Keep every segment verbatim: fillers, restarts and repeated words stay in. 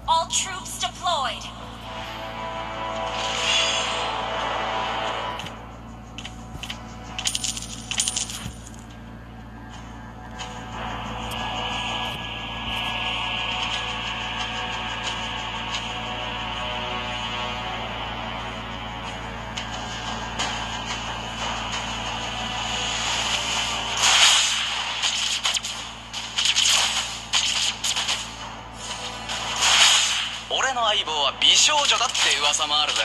All troops deployed. 俺の相棒は美少女だって噂もあるぜ。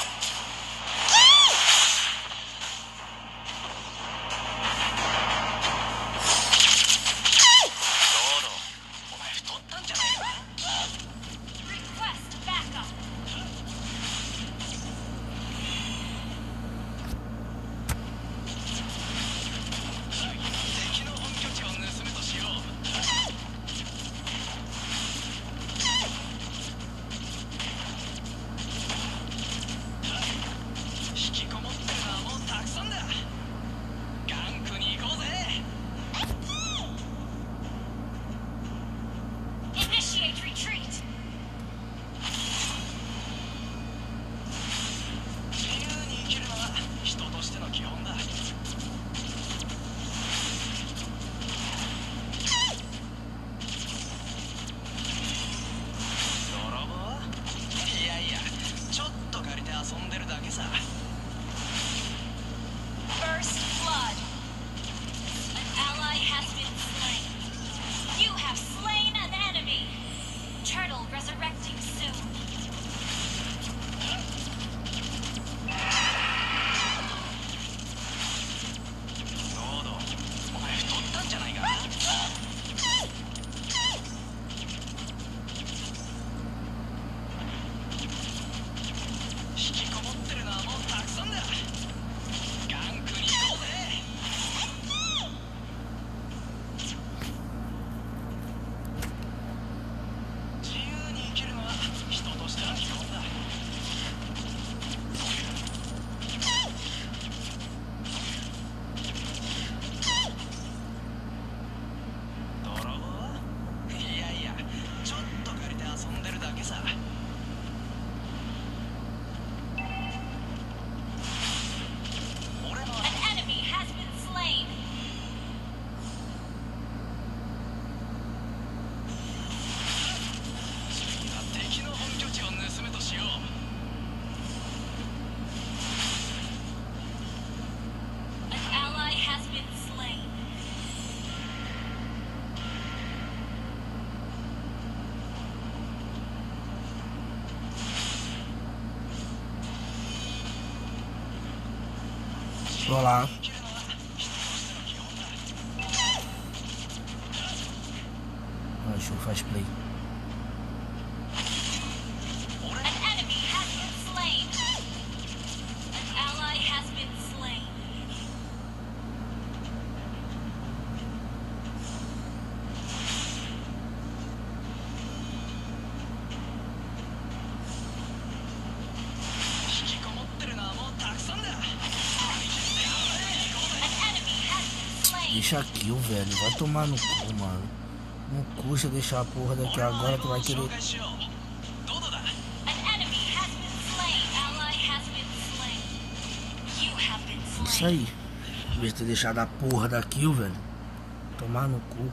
说啦。Ah, show faz play. Deixa aqui, o velho. Vai tomar no cu, mano. Não custa deixar a porra daqui agora. Tu vai querer. Isso aí. Em vez de ter deixado a porra daqui, o velho. Tomar no cu.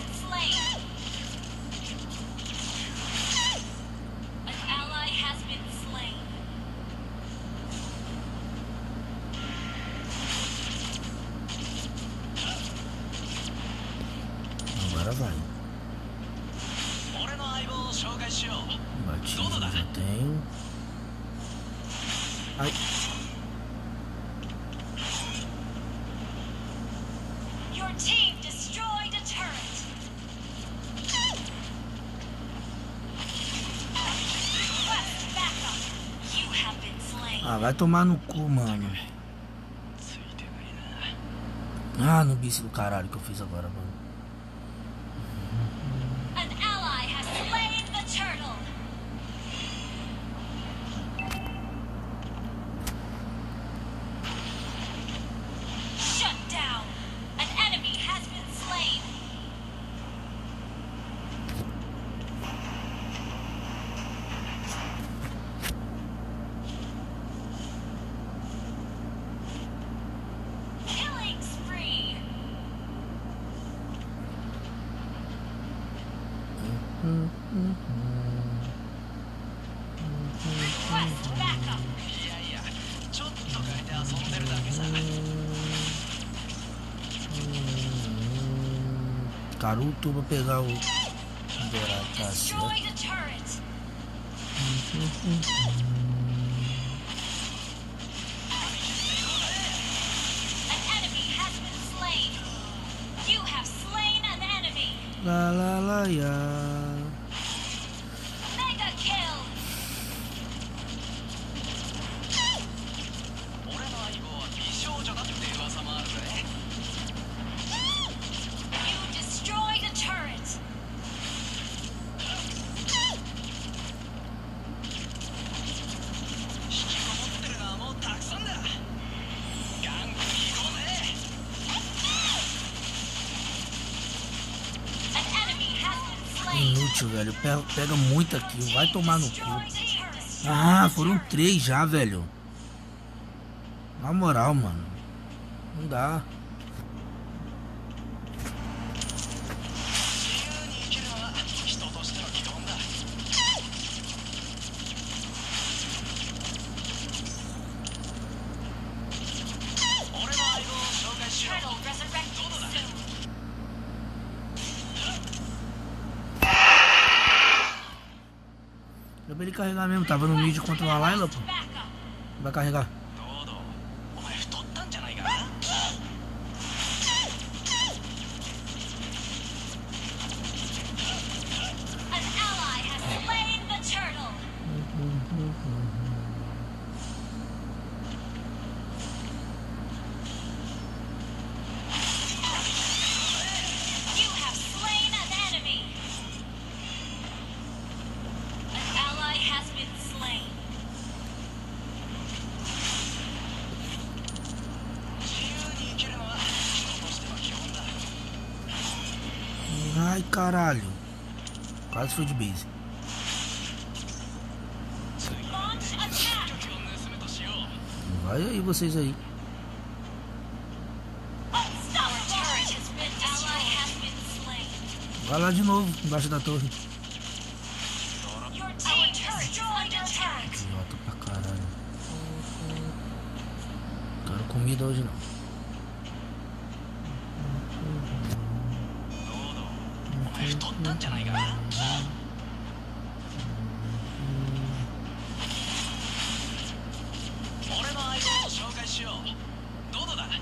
Has been しよう。 Batismo eu já tenho. Ai. Your team destroyed a turret. Request backup. You have been slain. Ah, vai tomar no cu, mano. ついてないな。 Ah, no bicho do caralho que eu fiz agora, mano. An ally has slain the turtle. Shut down. An enemy has been slain. Killing spree. Request backup. いやいや、ちょっと変えて遊んでるだけさ。 Caruto, vou pegar o Veracast. Destroyed a turret. An enemy has been slain. You have slain an enemy. La la la ya. Mega kill. 俺の相棒は美少女だって噂もあるぜ。 You destroyed a turret. 引きこもってるのはもうたくさんだ。ガングに行こうぜ。 An enemy has been slain. Inútil, velho. Pega, pega muito aqui. Vai tomar no cu. Destroyed a turret. Ah, foram três já, velho. Na moral, mano. Não dá. 自由に生きるのは人としての基本だ。 俺の相棒を紹介しよ Turtle う。 resurrecting soon. Deu pra ele carregar mesmo. Tava no mid contra o Layla, pô. Backup. Vai carregar. どうどう、お前太ったんじゃないか。 An ally has slain the turtle. You have slain an enemy. An ally has been slain. 自由に生きるのは人としての基本だ。 Ai, caralho. Quase foi de base. Launch attack. 距離を盗むとしよう。 Vai aí, vocês aí. Our turret has been ally has been slain. Vai lá de novo, embaixo da torre. Your team destroyed a turret. Idiota pra caralho. Não quero comida hoje não. どうどう、お前太ったんじゃないか。 俺の相棒を紹介しよう。どうだ。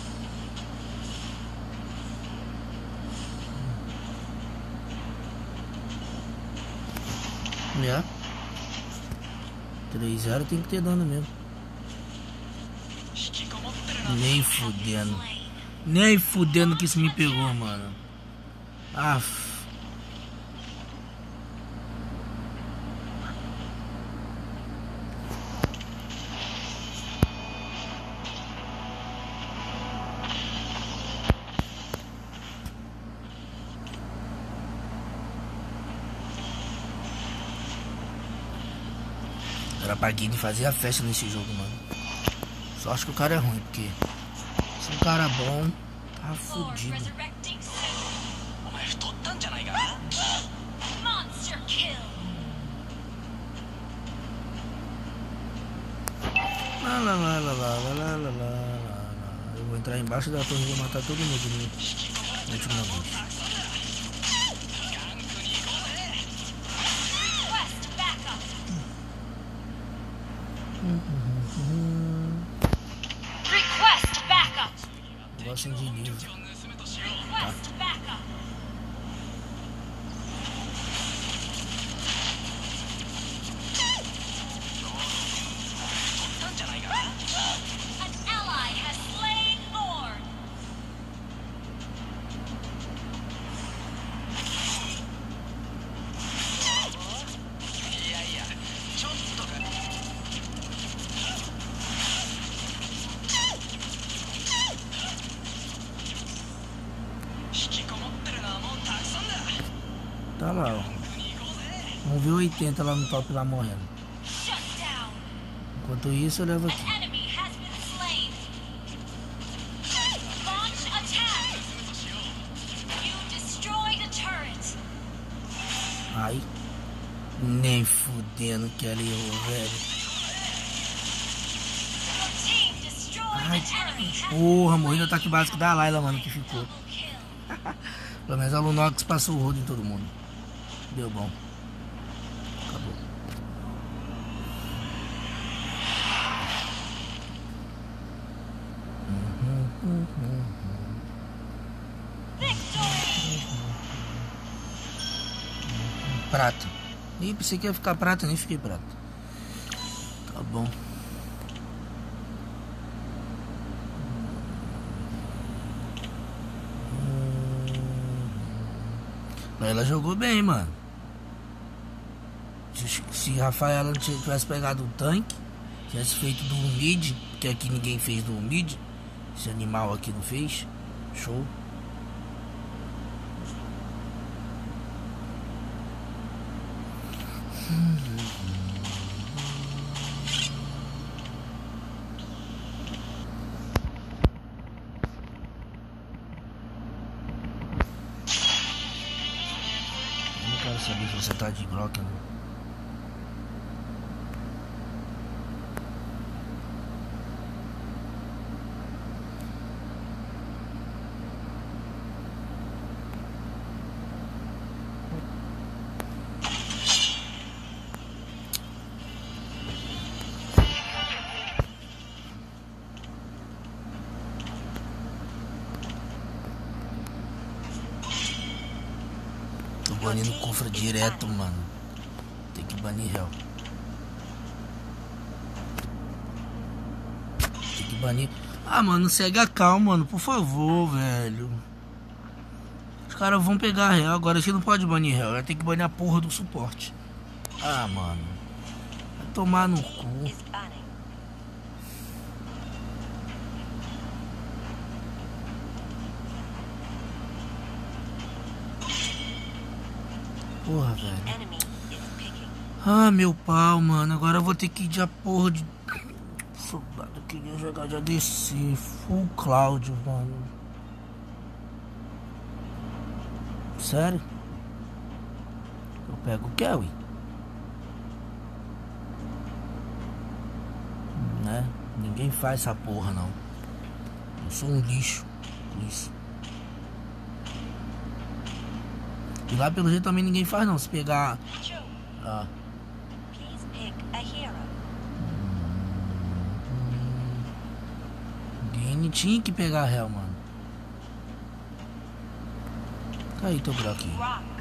É. três zero tem que ter dano mesmo. 引きこもってるのは Nem fudendo. Nem fudendo que isso me pegou, mano. Aff. Era pra Guine fazer a festa nesse jogo, mano. Só acho que o cara é ruim, porque se um cara bom, tá Lord fudido. resurrecting soon. お前太ったんじゃないか。 Monster kill. Lá, lá, lá, lá, lá, lá, lá, lá, lá, lá. Eu vou entrar embaixo da torre e vou matar todo mundo no último negócio. ガングに行こうぜ。 Request Request backup. Gostam de livro. Request backup. An ally has slain Lord. Tá lá, ó. Vamos ver o oitenta lá no top lá morrendo. Shut down. Enquanto isso eu levo An aqui. enemy has been slain. Launch attack. You destroyed a turret. Ai. Nem fudendo que ela errou, velho. Your team destroyed Ai, an enemy. porra, morri no ataque básico da Layla, mano, que ficou. Double kill. Pelo menos a Lunox passou o rodo em todo mundo. Deu bom. Acabou. Victory. Prata. Ih, pensei que ia ficar prata, nem fiquei prata. Tá bom. Mas ela jogou bem, mano. Se, se Rafaela não tivesse pegado o tanque, tivesse feito do mid, que aqui ninguém fez do mid, esse animal aqui não fez. Show. Não quero saber se você tá de Glock, não. Tô banindo cofre direto, mano. Tem que banir réu. Tem que banir. Ah, mano, segue a calma, mano. Por favor, velho. Os caras vão pegar réu. Agora a gente não pode banir réu. Vai ter que banir a porra do suporte. Ah, mano. Vai tomar no cu. Porra, velho. Ah, meu pau, mano. Agora eu vou ter que ir de a porra de soldado. Queria jogar de A D C. Full Cloud, mano. Sério? Eu pego o Kelly. Né? Ninguém faz essa porra, não. Eu sou um lixo. Isso. E lá pelo jeito também ninguém faz, não. Se pegar... Ah. Ninguém tinha que pegar a réu, mano. Aí, teu bloquinho.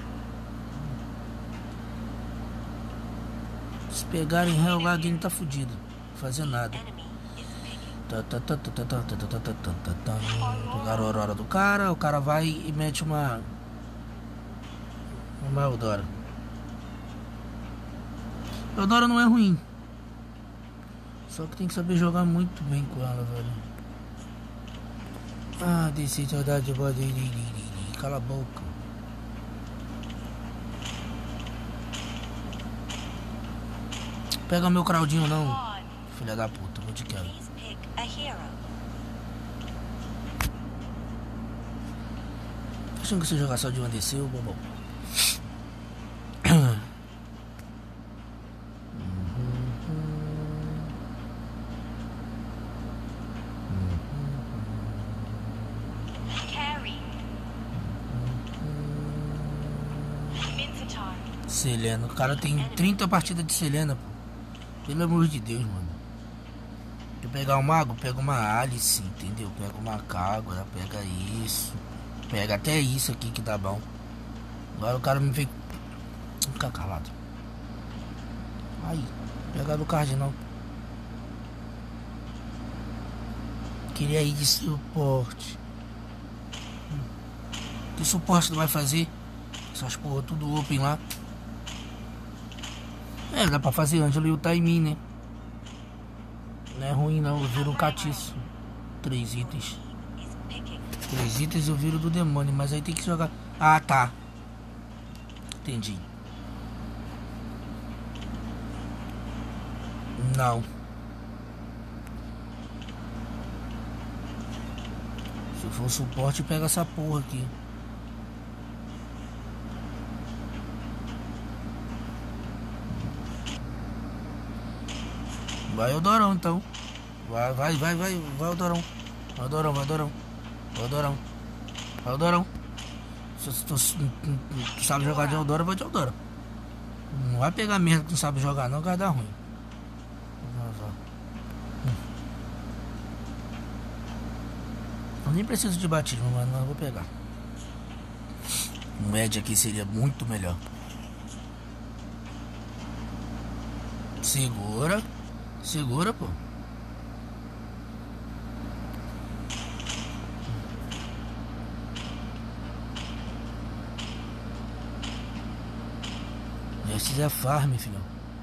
Se pegarem réu lá, alguém tá fudido. Não fazer nada. Pegaram a aurora do cara. O cara vai e mete uma... Uma Eudora. Eudora não é ruim. Só que tem que saber jogar muito bem com ela, velho. Ah, desci saudade de... Cala a boca. Pega meu crowdinho não, filha da puta, vou te quero. Achando que você jogar só de uma descer, ô bobão. Selena, o cara tem trinta partidas de Selena, pô. Pelo amor de Deus, mano. Quer pegar um mago? Pega uma Alice, entendeu? Pega uma Kagura, pega isso. Pega até isso aqui que tá bom. Agora o cara me veio... Fica calado. Aí, pega do cardinal. Queria ir de suporte. Que suporte tu vai fazer? Essas porra tudo open lá. É, dá pra fazer Ângelo e o Taimin, né? Não é ruim não, eu viro um catiço. Três itens. Três itens eu viro do demônio, mas aí tem que jogar. Ah, tá. Entendi. Não. Se for suporte, pega essa porra aqui. Vai o Dorão então. Vai, vai, vai, vai, vai o Dorão. Vai o Dorão, vai o Dorão. Vai o Dorão. Vai o Dorão. Se tu, tu sabe jogar de Eldora, vai de Eldora. Não vai pegar merda que tu sabe jogar não, que vai dar ruim. Eu nem preciso de batismo, mas não vou pegar. Um Ed aqui seria muito melhor. Segura. Segura, pô. Esse é farm, filhão.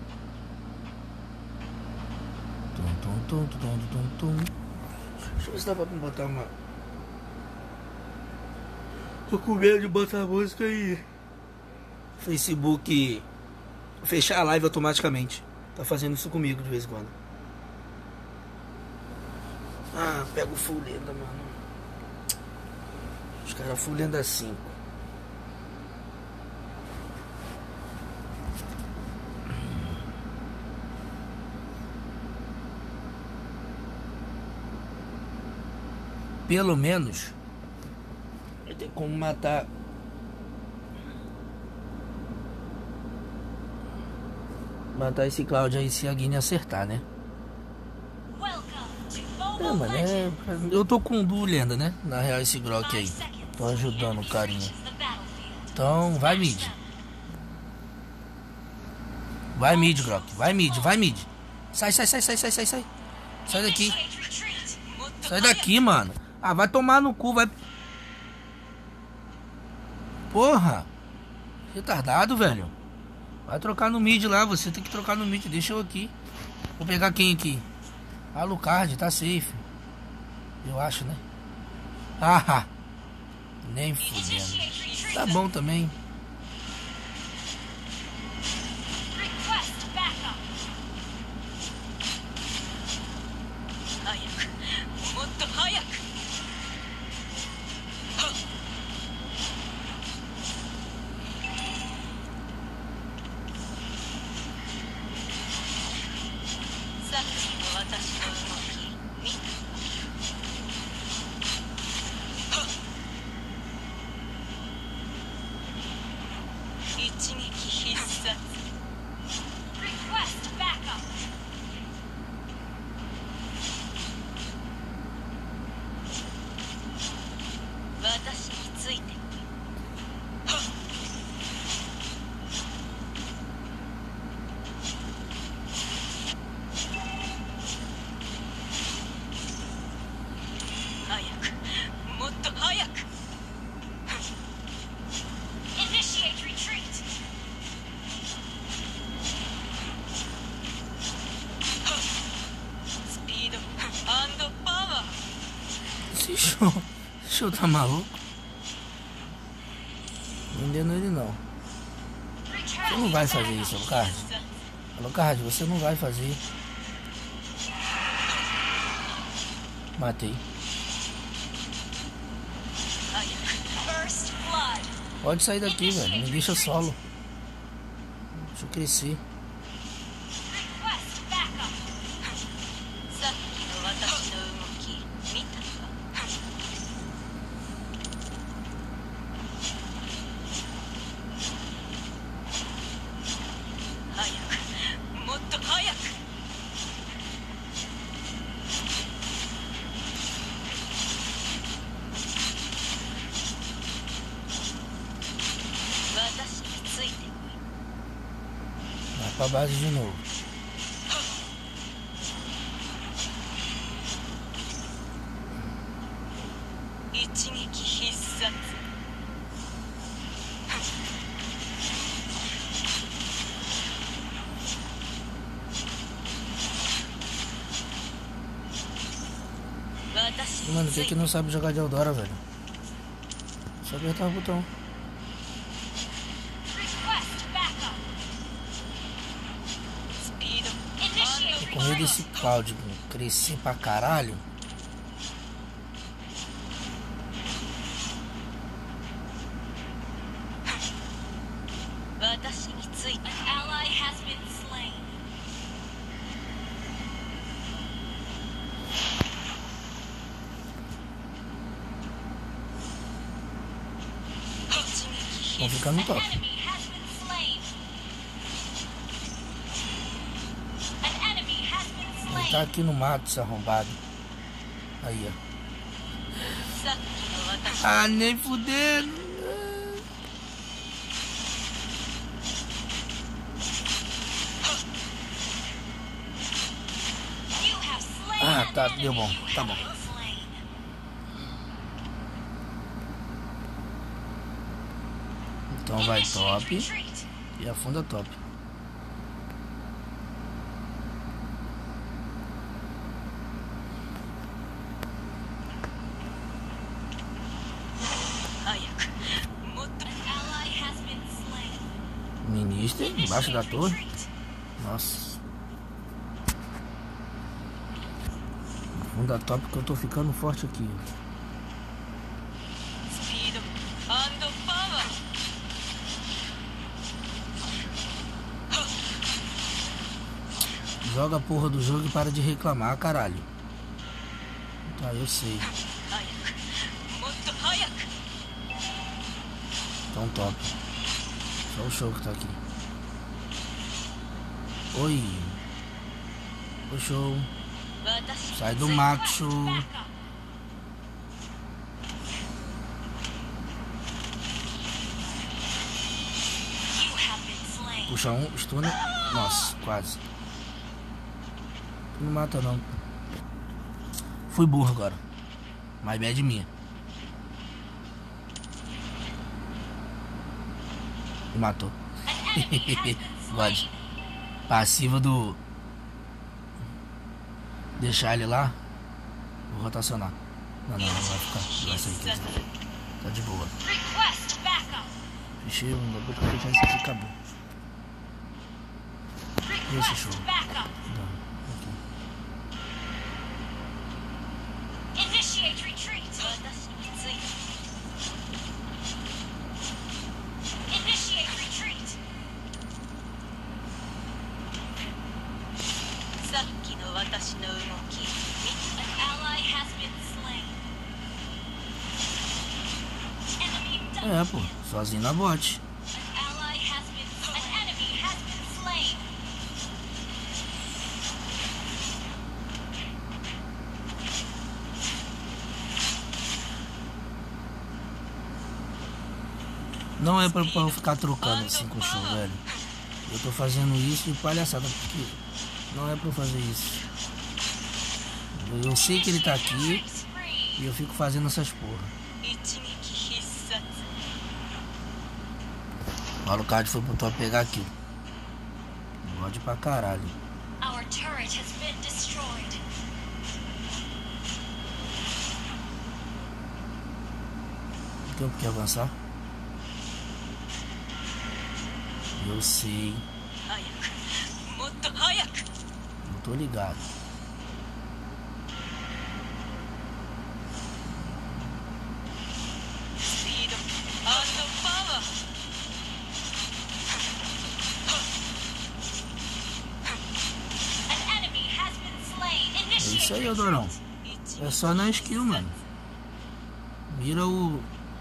Tum, tum, tum, tum, tum, tum, tum. Deixa eu ver se dá pra botar uma... Tô com medo de botar a música aí. Facebook fechar a live automaticamente. Tá fazendo isso comigo de vez em quando. Ah, pega o full lenda, mano. Os caras full lenda cinco. Pelo menos vai ter como matar. Matar esse Cláudio aí se a Guiné acertar, né? É, mano, é... eu tô com duo lenda, né? Na real, esse Grok aí. Tô ajudando o carinha. Então, vai mid. Vai mid, Grok. Vai mid, vai mid. Sai, sai, sai, sai, sai, sai, sai. Sai daqui. Sai daqui, mano. Ah, vai tomar no cu, vai... Porra. Retardado, velho. Vai trocar no mid lá, você tem que trocar no mid. Deixa eu aqui. Vou pegar quem aqui? Alucard, tá safe. Eu acho, né? Ah, nem fudendo. Tá bom também. Esse show, esse show tá maluco? Vendendo ele não. Você não vai fazer isso, Alucard. Alucard, você não vai fazer. Matei. Pode sair daqui, velho. Me deixa solo. Deixa eu crescer. pra base de novo. Mano, quem que não sabe jogar de Eldora, velho? Só apertar o botão. Com medo desse Cláudio crescer pra caralho. Vamos ficar no top. Ele tá aqui no mato, esse arrombado. Aí, ó. Ah, nem fudendo. Ah, tá, deu bom. Tá bom. Então vai top e afunda top. Ministro embaixo da torre. Nossa. Afunda top que eu tô ficando forte aqui. Joga a porra do jogo e para de reclamar, caralho. Tá, eu sei. Então top. Só o show que tá aqui. Oi. O show. Sai do macho. Puxa um, stun. Nossa, quase. Não mata não. Fui burro agora. My bad minha. Me matou. God. Passiva do... Deixar ele lá. Vou rotacionar. Não, não, não vai ficar. Vai sair aqui. Tá de boa. Fechei um bagulho pra fechar isso aqui. Acabou. Esse show. É, pô, sozinho na bot. Não é pra, pra eu ficar trocando assim com o show, velho. Eu tô fazendo isso de palhaçada, porque não é pra eu fazer isso. Eu sei que ele tá aqui e eu fico fazendo essas porra. O Alucard foi pro top pegar aqui. Pode pra caralho. Tem que avançar? Eu sei. Não tô ligado. É isso aí, Odorão. É só na skill, mano. Mira o...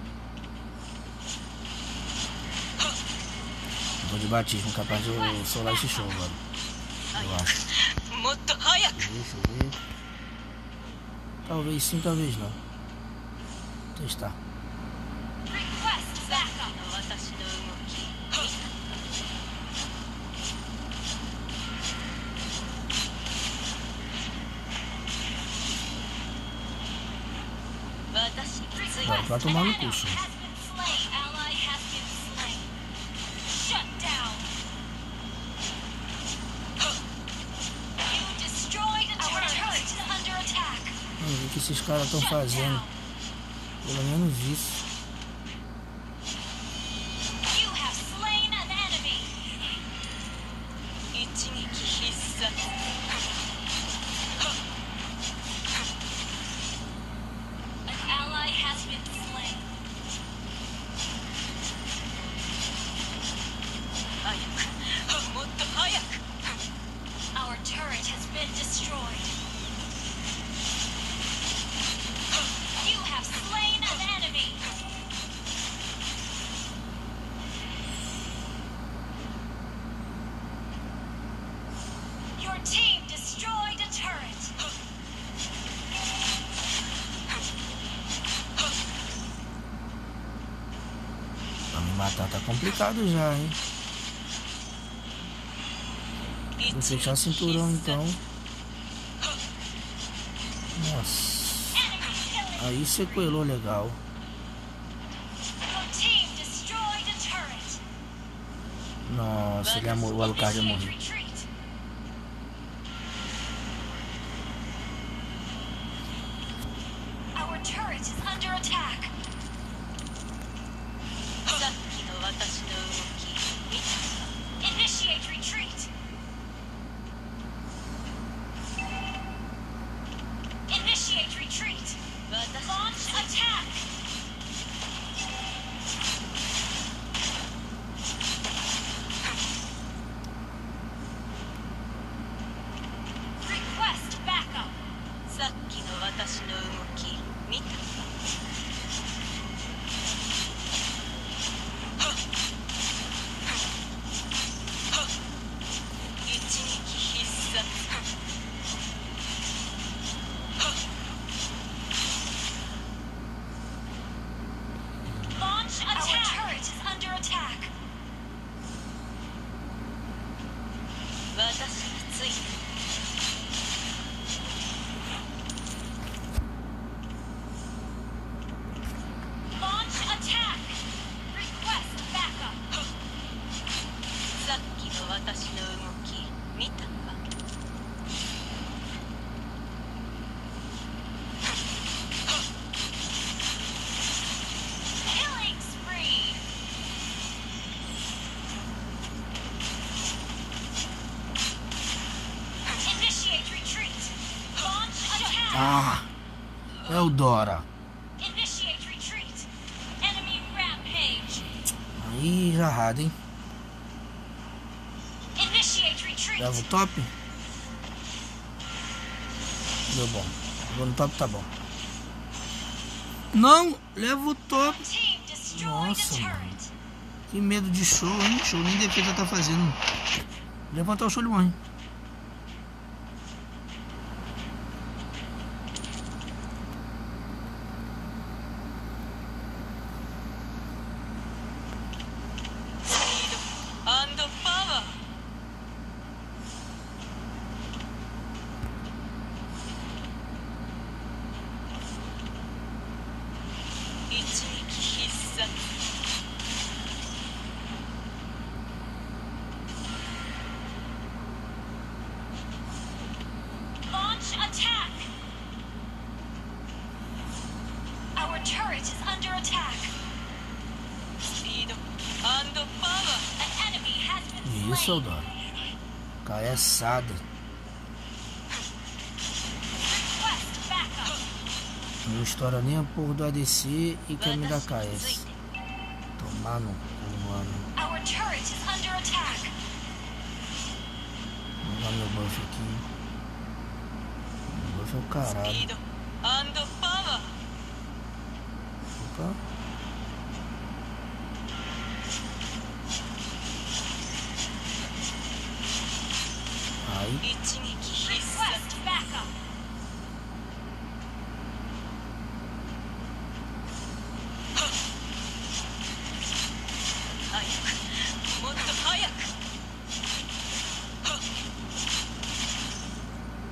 Vou de batismo, capaz de eu solar esse show, mano. Eu acho. Deixa eu ver. Talvez sim, talvez não. Testar. Vai tomar An no enemy cu, senhor. has been slain. Ally has been slain. Shut down. You destroyed a turret. Our turret is under attack. Vamos ver o que esses caras estão Shut fazendo. down. Pelo menos isso. You have slain an enemy. An ally has been slain. Our turret has been destroyed. You have slain an enemy. Your team destroyed a turret. Pra me matar tá complicado já, hein? Vou fechar cinturão então. Nossa. Enemy killing. Aí sequelou legal. Your team destroyed a turret. Nossa, ele amor, o Alucard ia Initiate morrer. retreat. Our turret is under attack. Initiate retreat. Initiate retreat. Launch attack. Request backup. Launch attack. Our turret is under attack. Launch attack. Request backup. Killing spree. Initiate retreat. Launch attack. Ah, é o Dora. Initiate retreat. Enemy rampage. Aí jarrado, hein? Initiate retreat. Leva o top? Deu bom. Vou no top, tá bom. Não, leva o top. Your team destroyed Nossa, a mano. turret. Que medo de show, hein? Show nem defesa tá fazendo. Levantar o show, ele morre. Launch attack. Our turret is under attack. An enemy has been Isso, slain. Eudora. Caeçada. Request backup. Não estoura nem a porra do A D C e quer me dar K S. Tomar no cu, mano. Our turret is under attack. Vou dar meu buff aqui. Meu buff é o caralho. Opa. Aí. Request backup.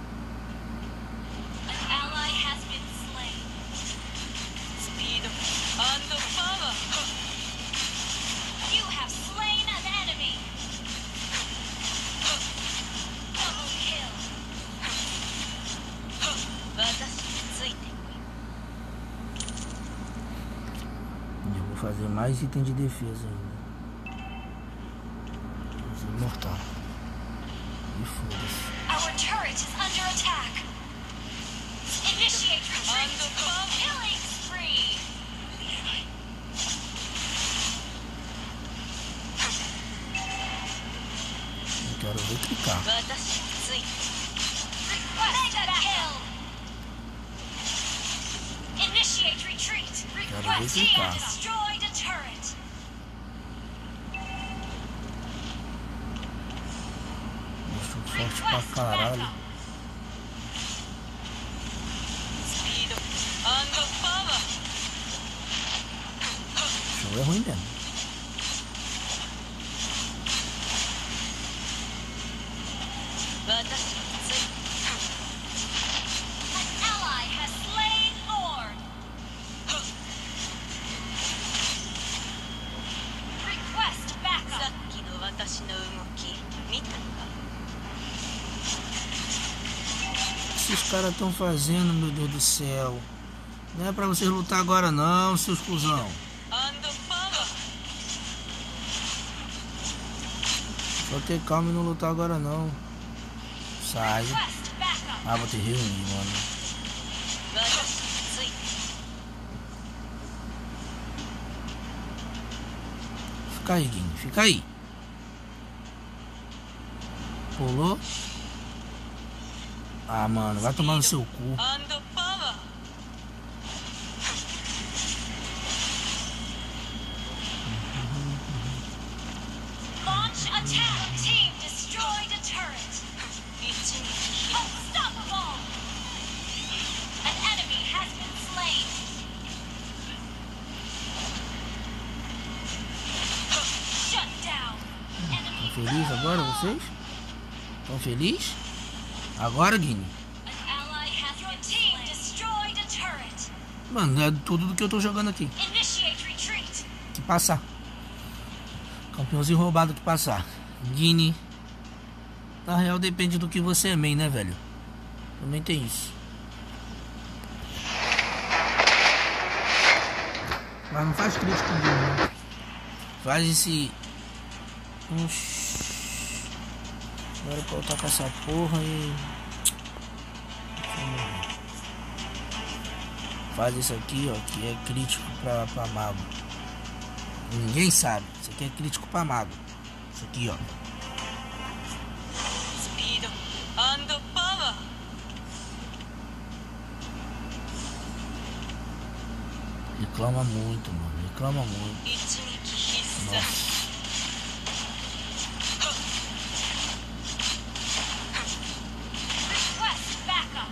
An ally has been slain. mais item de defesa ainda. Imortal. E foda-se. Our turret is under attack. Initiate retreat. Killing spree. Eu quero ver clicar. Request a kill. Initiate retreat. Request clicar. and destroyed a turret. Nossa, forte pra caralho. Show é ruim mesmo. An ally has slain Lord. Request backup. O que esses caras estão fazendo, meu Deus do céu? Não é pra vocês lutar agora não, seus cuzão. Só ter calma e não lutar agora não. Sai. Request backup. Ah, vou ter reunir, mano. Fica aí, Guinho. Fica aí. Pulou. Ah, mano. Vai tomar no seu cu. Launch attack. Team destroyed a turret. Unstoppable. An enemy has been slain. Shut down. Enemy Estão felizes agora, vocês? Estão felizes? Agora, Guinho. An ally has Your team destroyed a turret. Mano, é tudo do que eu tô jogando aqui. Initiate retreat. Que passar. Campeãozinho roubado que passar. Guine. Na real depende do que você é main, né, velho? Também tem isso. Mas não faz crítico, Guine. Faz esse... Oxi. Agora eu vou lutar com essa porra e... Faz isso aqui, ó, que é crítico pra, pra mago. Ninguém sabe. Isso aqui é crítico pra mago. Isso aqui, ó. Reclama muito, mano. Reclama muito. Nossa. Request backup.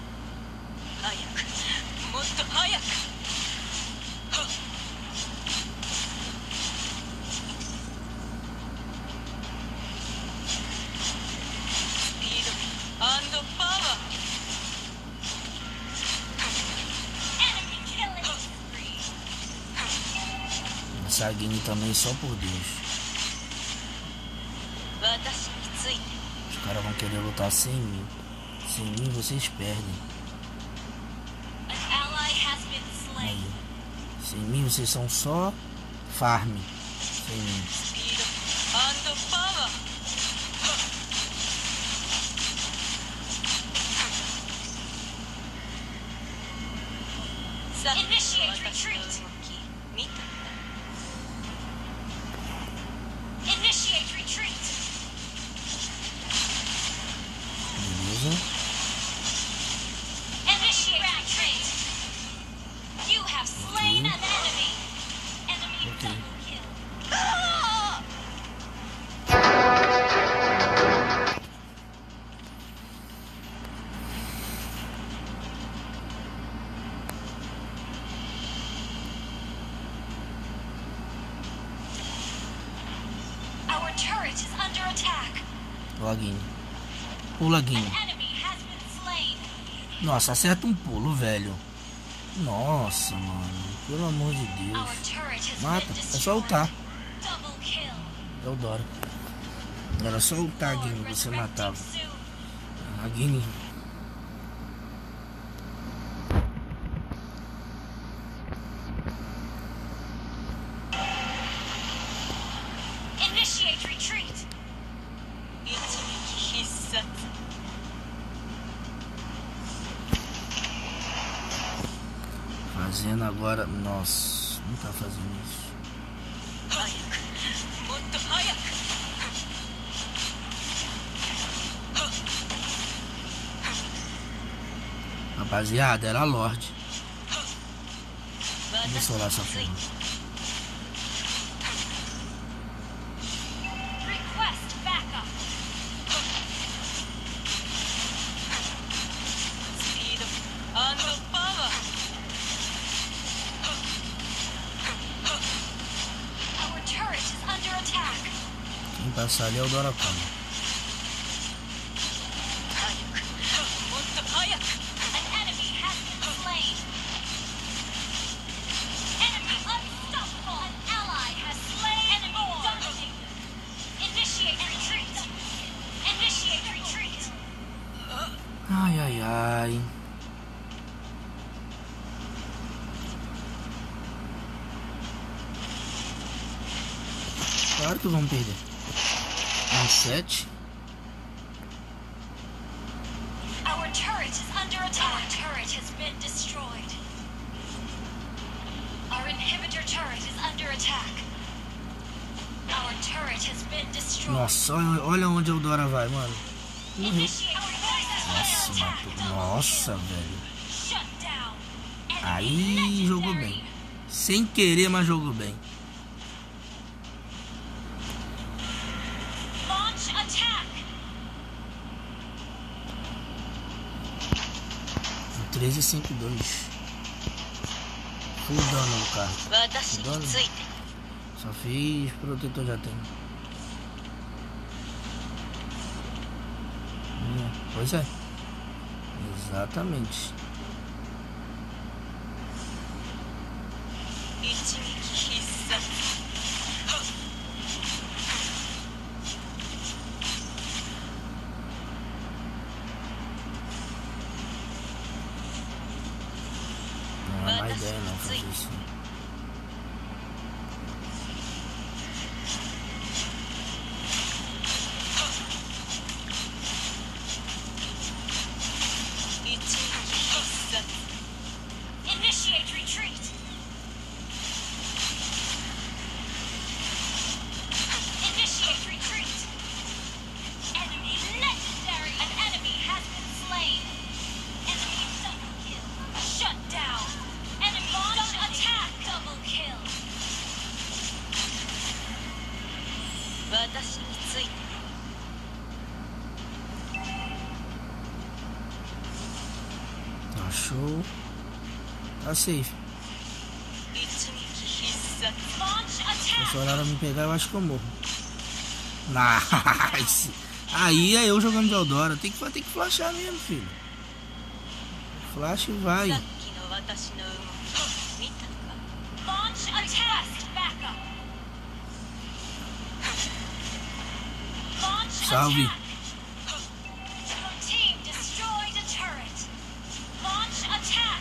Enemy killing spree. Essa Guine também só por Deus. Os caras vão querer lutar sem mim. Sem mim vocês perdem. An ally has been slain. Aí. Sem mim vocês são só farm. Sem mim. Initiate retreat. Initiate retreat. Beleza? Initiate retreat. You have slain an enemy. Enemy Okay. double kill. Our turret is under attack. Pula Guine. Pula Guine. An enemy has been slain. Nossa, acerta um pulo, velho. Nossa, mano. Pelo amor de Deus. Our turret has Mata. been É destroyed. só ultar. Double kill. Eu adoro. Era só ultar a Lord Guine que você resurrecting matava. soon. A Guine. fazendo agora? Nossa, não tá fazendo isso. Rapaziada, era a Lorde. Vamos solar essa porra. Request backup. Speed and power. Our turret is under attack. Quem passar ali é o Doracon. An enemy has been slain. Enemy unstoppable. An ally has slain. Enemy dominated. Initiate retreat. Initiate retreat. Ai, ai, ai. Claro que vamos perder. Um sete. Our turret is under attack. Our turret has been destroyed. Our inhibitor turret is under attack. Our turret has been destroyed. Nossa, olha, olha onde o Dora vai, mano. Morreu. Initiate Nossa, matou. Nossa, velho. Shut down. Aí jogou bem. Sem querer, mas jogou bem. Launch attack. treze cinco dois. Full dano no carro. Dano. Só fiz protetor já tem. Hum, Pois é. Exatamente. Não é má ideia não fazer isso. Initiate retreat. Initiate retreat. Enemy legendary. An enemy has been slain. Enemy double kill. Shut down. Enemy launch attack. Double kill. Tá show. Tá safe. Launch Se attack. o horário me pegar, eu acho que eu morro. Nice. Aí é eu jogando de Eldora. Tem que, tem que flashar mesmo, filho. Flash e vai. Launch attack. Backup. Launch Salve. attack. Your team destroyed a turret. Launch attack.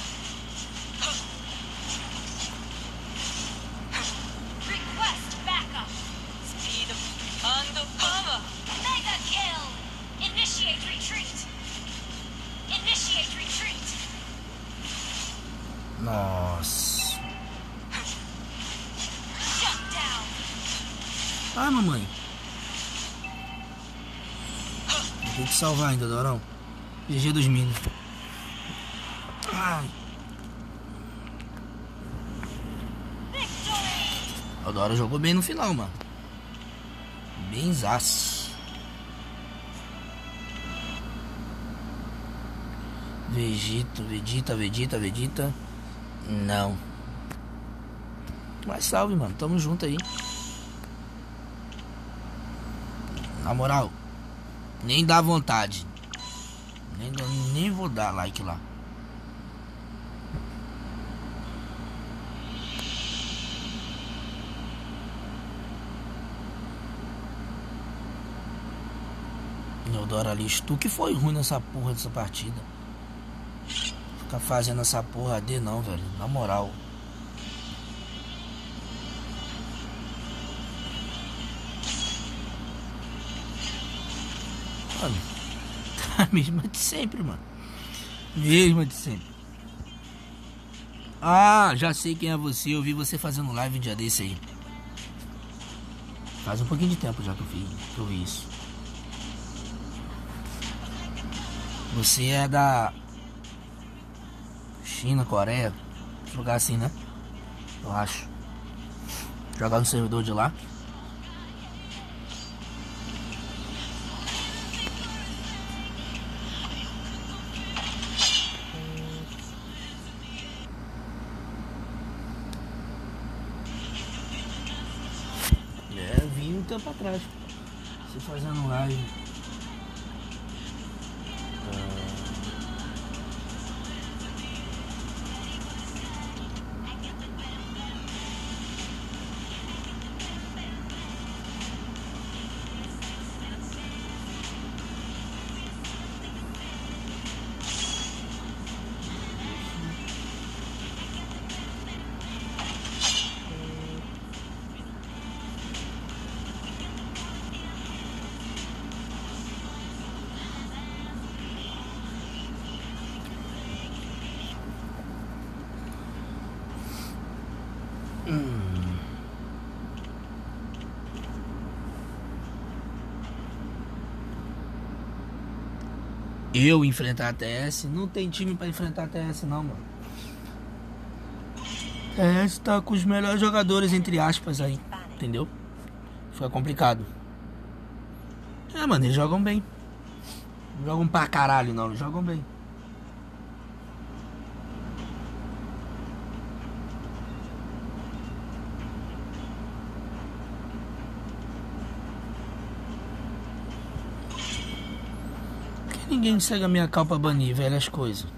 Request backup. Speed and power. Mega kill. Initiate retreat. Initiate retreat. Nossa. Shut down. Ai, mamãe. Tem que salvar ainda, Dorão. G G dos Minas. Ai. Victory. A Dora jogou bem no final, mano. Benzaço. Vegeta, Vegeta, Vegeta, Vegeta. Não. Mas salve, mano. Tamo junto aí. Na moral, nem dá vontade. Nem, nem vou dar like lá. Eldora lixo. Tu que foi ruim nessa porra dessa partida. Ficar fazendo essa porra D não, velho. Na moral. Mano, tá a mesma de sempre, mano. Mesma de sempre. Ah, já sei quem é você. Eu vi você fazendo live um dia desse aí. Faz um pouquinho de tempo já que eu, fiz, que eu vi isso. Você é da China, Coreia, lugar assim, né? Eu acho. Jogar no servidor de lá. É, vi um tempo atrás. Você fazendo live. Hum. Eu enfrentar a T S? Não tem time pra enfrentar a T S não, mano. A T S tá com os melhores jogadores, entre aspas, aí. Entendeu? Fica complicado. É, mano, eles jogam bem. Não jogam pra caralho não, eles jogam bem. Ninguém segue a minha cal pra banir, velho, as coisas.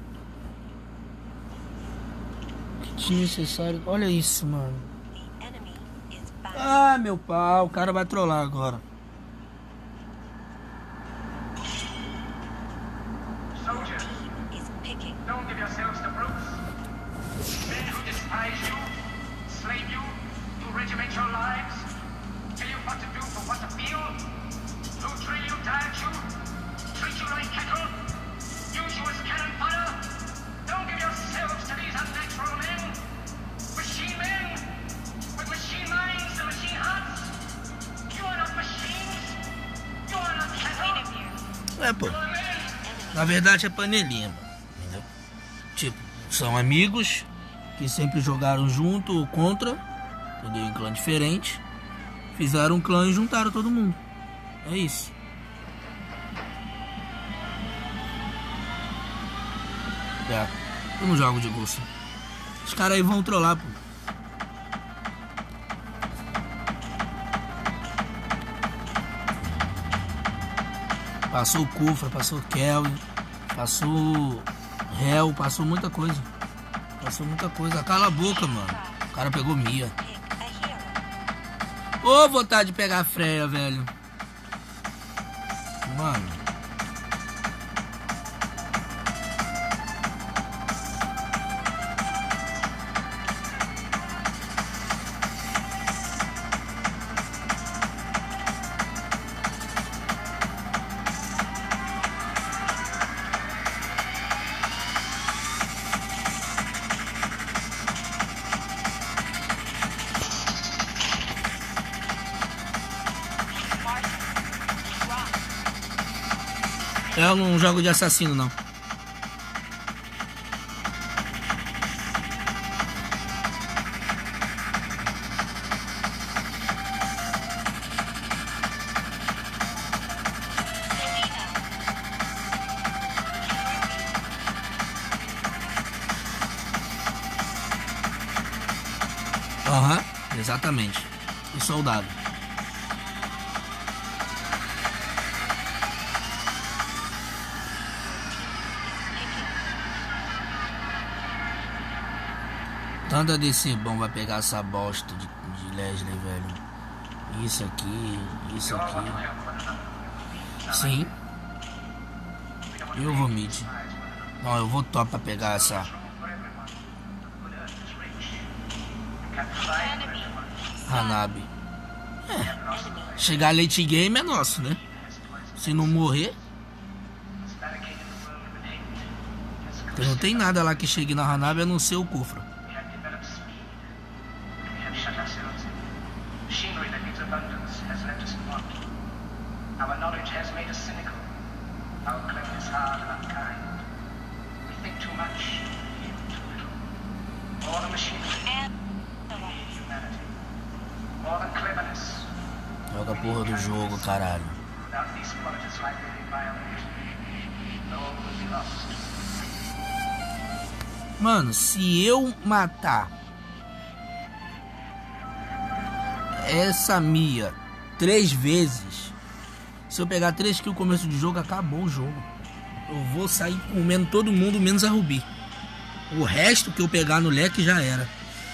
Que desnecessário. Olha isso, mano. Ah, meu pau. O cara vai trollar agora. Soldiers, don't give yourselves to brutes. Men who despise you, slave you, who regiment your lives, tell you what to do for what to feel, who drill you, diet you, treat you like cattle, use you as cannon fodder. Don't give yourselves to these unnatural men, machine men, with machine minds and machine hearts. You are not machines, you are not cattle. É, pô. Na verdade é panelinha, mano. Entendeu? Tipo, são amigos que sempre jogaram junto ou contra, entendeu? Em clã diferente. Fizeram um clã e juntaram todo mundo. É isso. É, eu não jogo de bolsa. Os caras aí vão trollar, pô. Passou o Kufra, passou o Kelly, passou o Hell, passou muita coisa. Passou muita coisa. Cala a boca, mano. O cara pegou Mia. Ô, vontade de pegar a Freya, velho. Mano. Eu não jogo de assassino, não. Aham, uhum, exatamente. E soldado. Tanta D C bom vai pegar essa bosta de, de Leslie, velho. Isso aqui, isso aqui. Sim. Eu vou mid. Não, eu vou top pra pegar essa. Hanabi. É. Chegar late game é nosso, né? Se não morrer. Porque não tem nada lá que chegue na Hanabi a não ser o Kufra. We have developed speed. We have shut ourselves in. Machinery that gives abundance has left us in want. Our knowledge has made us cynical. Our cleverness hard and unkind. We think too much, feel too little. More than machinery, And humanity. More than cleverness. Joga a porra do jogo, caralho. Without these qualities like really violate, all will be lost. Mano, se eu matar essa Mia três vezes, se eu pegar três kills no começo do jogo, acabou o jogo. Eu vou sair comendo todo mundo, menos a Rubi. O resto que eu pegar no leque já era.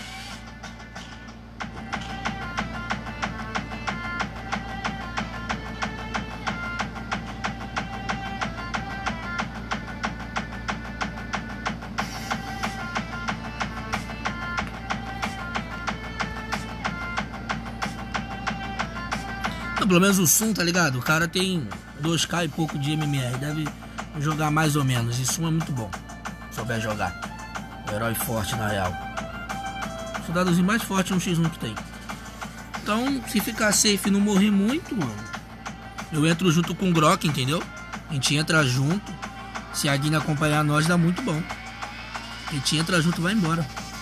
Não, pelo menos o Sun, tá ligado? O cara tem dois K e pouco de M M R. Deve jogar mais ou menos. E Sun é muito bom. Se souber jogar. O herói forte, na real. O soldadozinho mais forte no X um que tem. Então, se ficar safe e não morrer muito, mano, eu entro junto com o Grok, entendeu? A gente entra junto. Se a Guine acompanhar nós, dá muito bom. A gente entra junto e vai embora.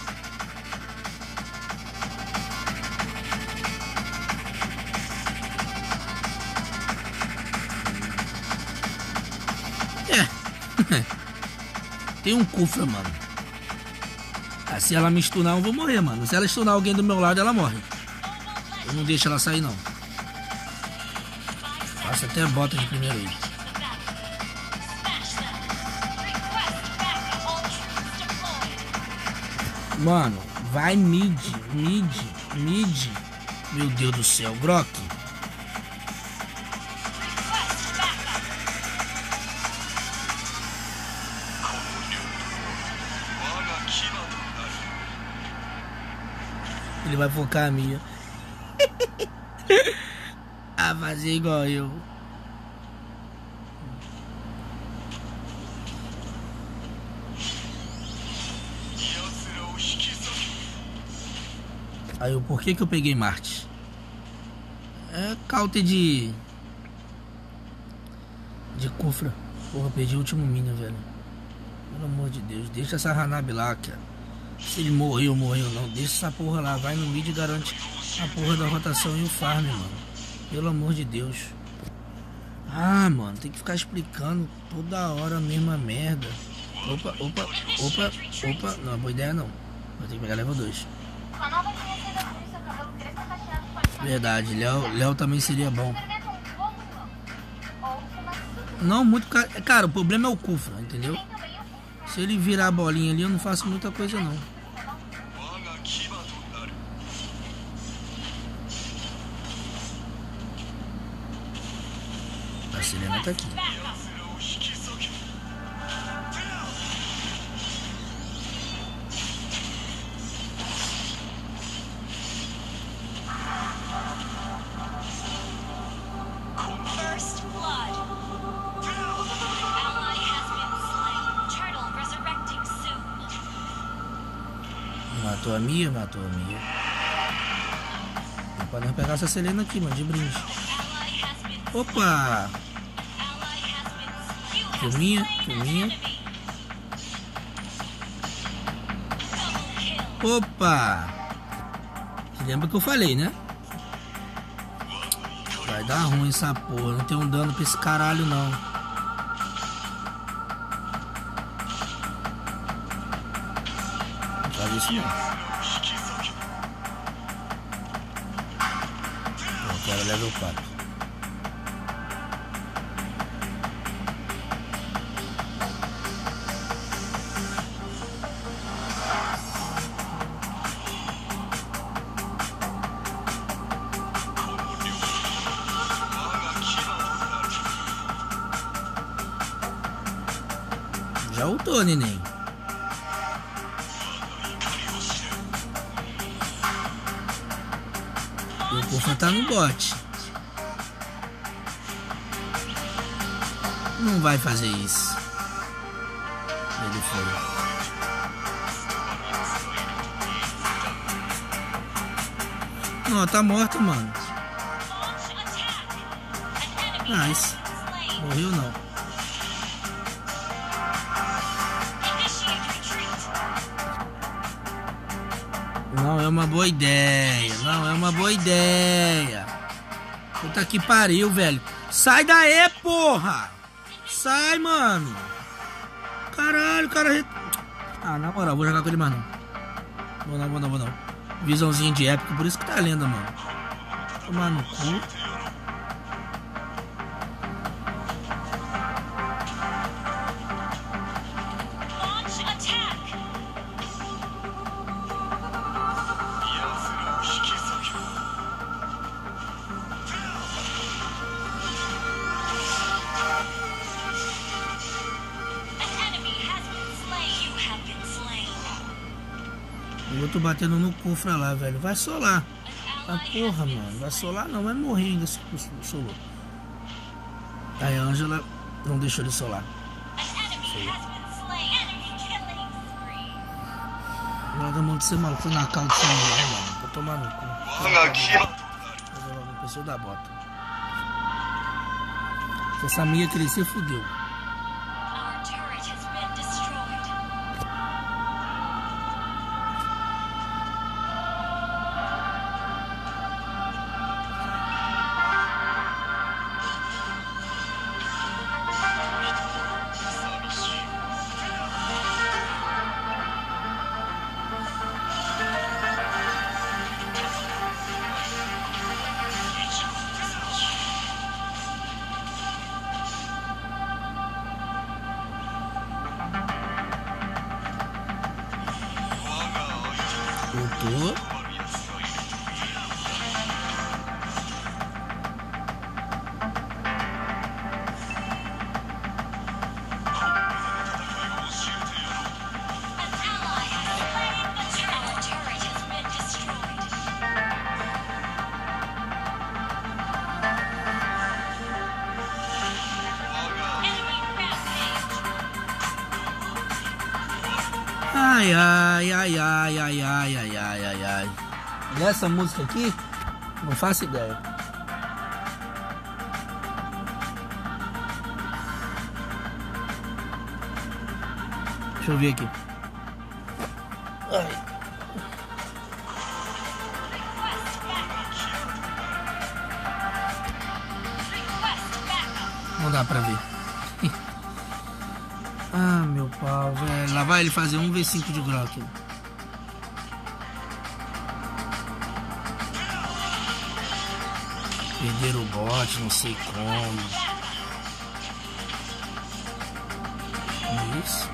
Tem um Kufra, mano. Ah, se ela me stunar, eu vou morrer, mano. Se ela stunar alguém do meu lado, ela morre. Eu não deixo ela sair, não. Faço até bota de primeiro aí. Mano, vai mid, mid, mid. Meu Deus do céu, Grok. Ele vai focar a minha. A fazer igual eu. Aí o porquê que eu peguei Marte? É caute de... De Kufra. Porra, perdi o último minion, velho. Pelo amor de Deus, deixa essa Hanabi lá, cara. Se ele morreu, morreu não. Deixa essa porra lá, vai no mid e garante a porra da rotação e o farm, mano. Pelo amor de Deus. Ah, mano, tem que ficar explicando toda hora a mesma merda. Opa, opa, opa, opa. Não, boa ideia não. Vou ter que pegar level dois. Verdade, Léo, Léo também seria bom. Não, muito cara. Cara, o problema é o Kufra, entendeu? Se ele virar a bolinha ali, eu não faço muita coisa não. A Selena tá aqui. First blood. Ally has been slain. Turtle resurrecting soon. Matou a Mia, matou a Mia. Pra não pegar essa Selena aqui, mano, de brinde. Ally has been Opa! Ally has been you have Turminha, slain an turminha. enemy. Double kill. Opa! Você lembra que eu falei, né? Vai dar ruim essa porra. Não tem um dano pra esse caralho, não. Não faz isso, não. Eu quero level quatro. Já ultou, neném. O Kufra tá no bot. Não vai fazer isso. ele foi. Não, tá morto, mano. Nice. Morreu não. Não é uma boa ideia. Não é uma boa ideia. Puta que pariu, velho. Sai daí, porra! Sai, mano. Caralho, cara. Ah, na moral, vou jogar com ele mais não. Vou não, vou não, vou não. Visãozinha de épico, por isso que tá lenda, mano. Tomar no cu. Eu tô batendo no cufra lá, velho. Vai solar. Ah, porra, mano. Vai solar não, vai morrer ainda se solou. Aí a Ângela não deixou ele solar. Larga a mão de ser maluco. Foi na calça do celular, mano. Vou tomar no cu. Não pensou da bota. Se essa minha crescer, fudeu. Voltou. Ai, ai, ai, ai, ai, ai, ai, ai, ai, ai. E essa música aqui, não faço ideia. Deixa eu ver aqui. Ai. Não dá pra ver. Ah, meu pau, velho. Lá vai ele fazer um V cinco de Grock. Perderam o bot, não sei como. Isso.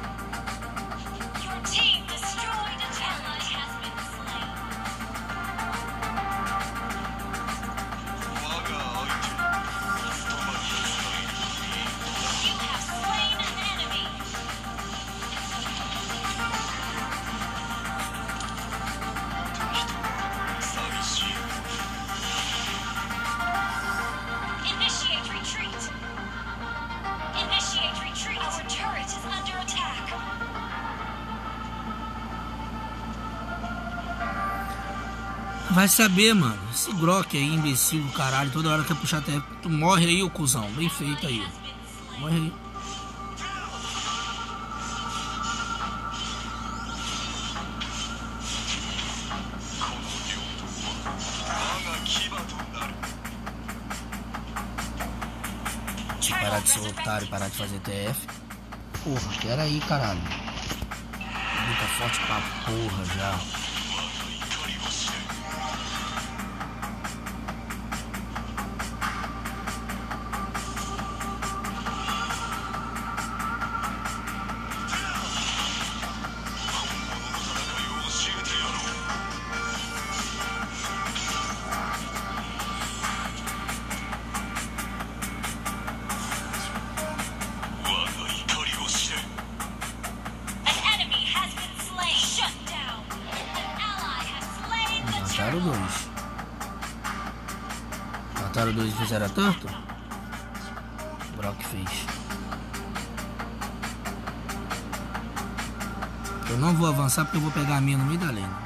Vai saber, mano. Esse Grock aí, imbecil do caralho, toda hora quer puxar até. Tu morre aí, ô cuzão. Bem feito aí. Morre aí. Parar de ser otário, parar de fazer T F. Porra, quero aí, caralho. Luta forte pra porra já. Mataram dois. Mataram dois e fizeram tanto? O Brock fez. Eu não vou avançar porque eu vou pegar a minha no meio da lane.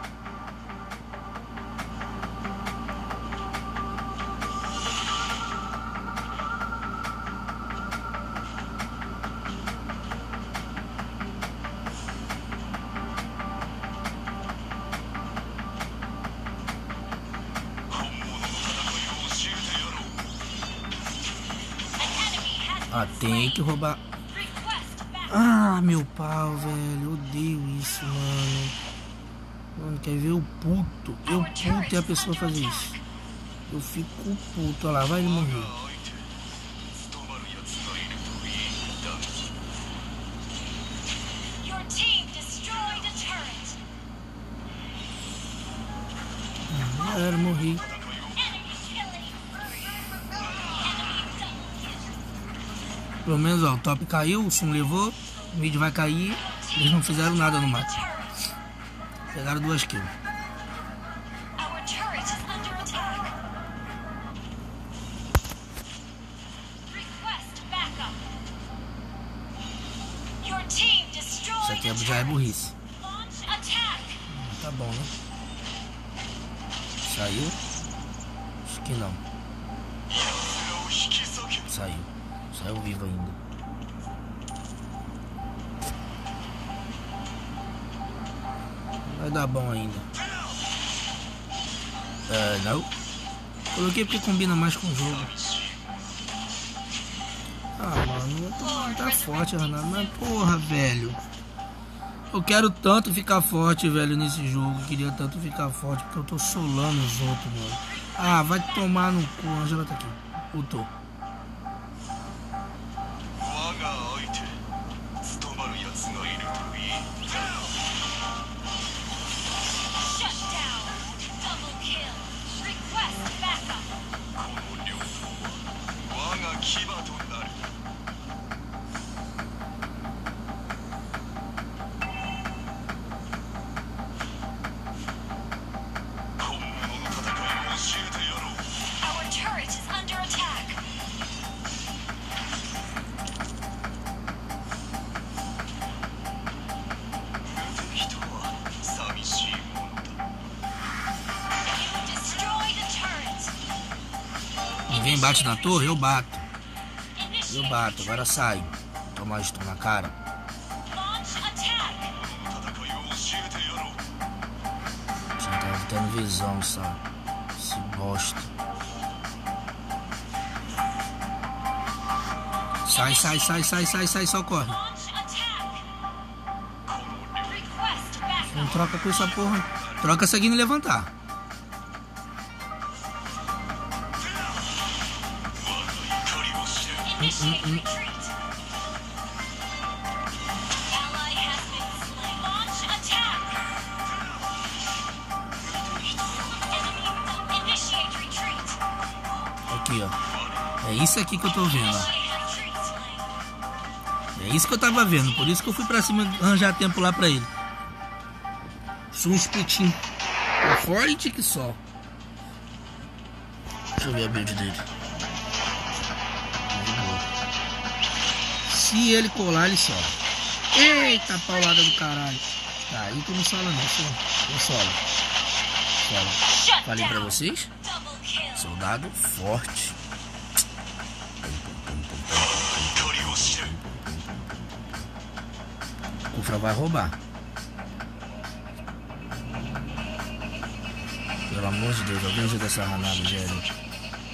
Ah, tem que roubar. Ah, meu pau, velho. Eu odeio isso, mano. Mano, quer ver o puto? Eu puto e a pessoa fazer isso. Eu fico puto. Olha lá, vai ele morrer. Já era, morri. Pelo menos, ó, o top caiu, o Sun levou, o mid vai cair, eles não fizeram nada no mapa. Pegaram duas kills. Isso aqui é- já é burrice. Tá bom, né? Saiu? Acho que não. Saiu. Saiu vivo ainda. Vai dar bom ainda. É, não. Coloquei porque combina mais com o jogo. Ah, mano, tá forte, Renato. Mas porra, velho. Eu quero tanto ficar forte, velho, nesse jogo. Eu queria tanto ficar forte porque eu tô solando os outros, mano. Ah, vai tomar no cu. A Angela tá aqui. Ultou. Ninguém bate na torre, eu bato. Eu bato, agora sai. Toma isto na cara. Já tava tendo visão, sabe? Esse bosta. Sai, sai, sai, sai, sai, sai, só corre. Não troca com essa porra. Troca seguindo levantar. Hum, hum, hum. Aqui, ó. É isso aqui que eu tô vendo, ó. É isso que eu tava vendo. Por isso que eu fui pra cima arranjar tempo lá pra ele. Sou um espetinho. Tá forte que só. Deixa eu ver a build dele. Se ele colar, ele sola. Eita, paulada do caralho. Tá, aí tu não sola não, eu solo. Sola. Falei pra vocês. Soldado forte. O Kufra vai roubar. Pelo amor de Deus, alguém ajuda essa ranada, velho.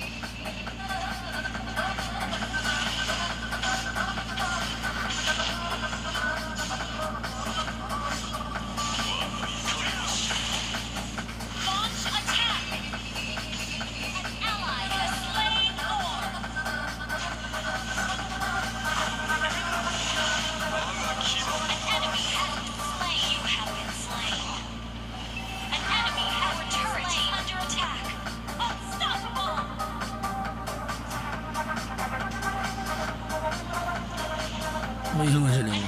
Beijo, Angelina.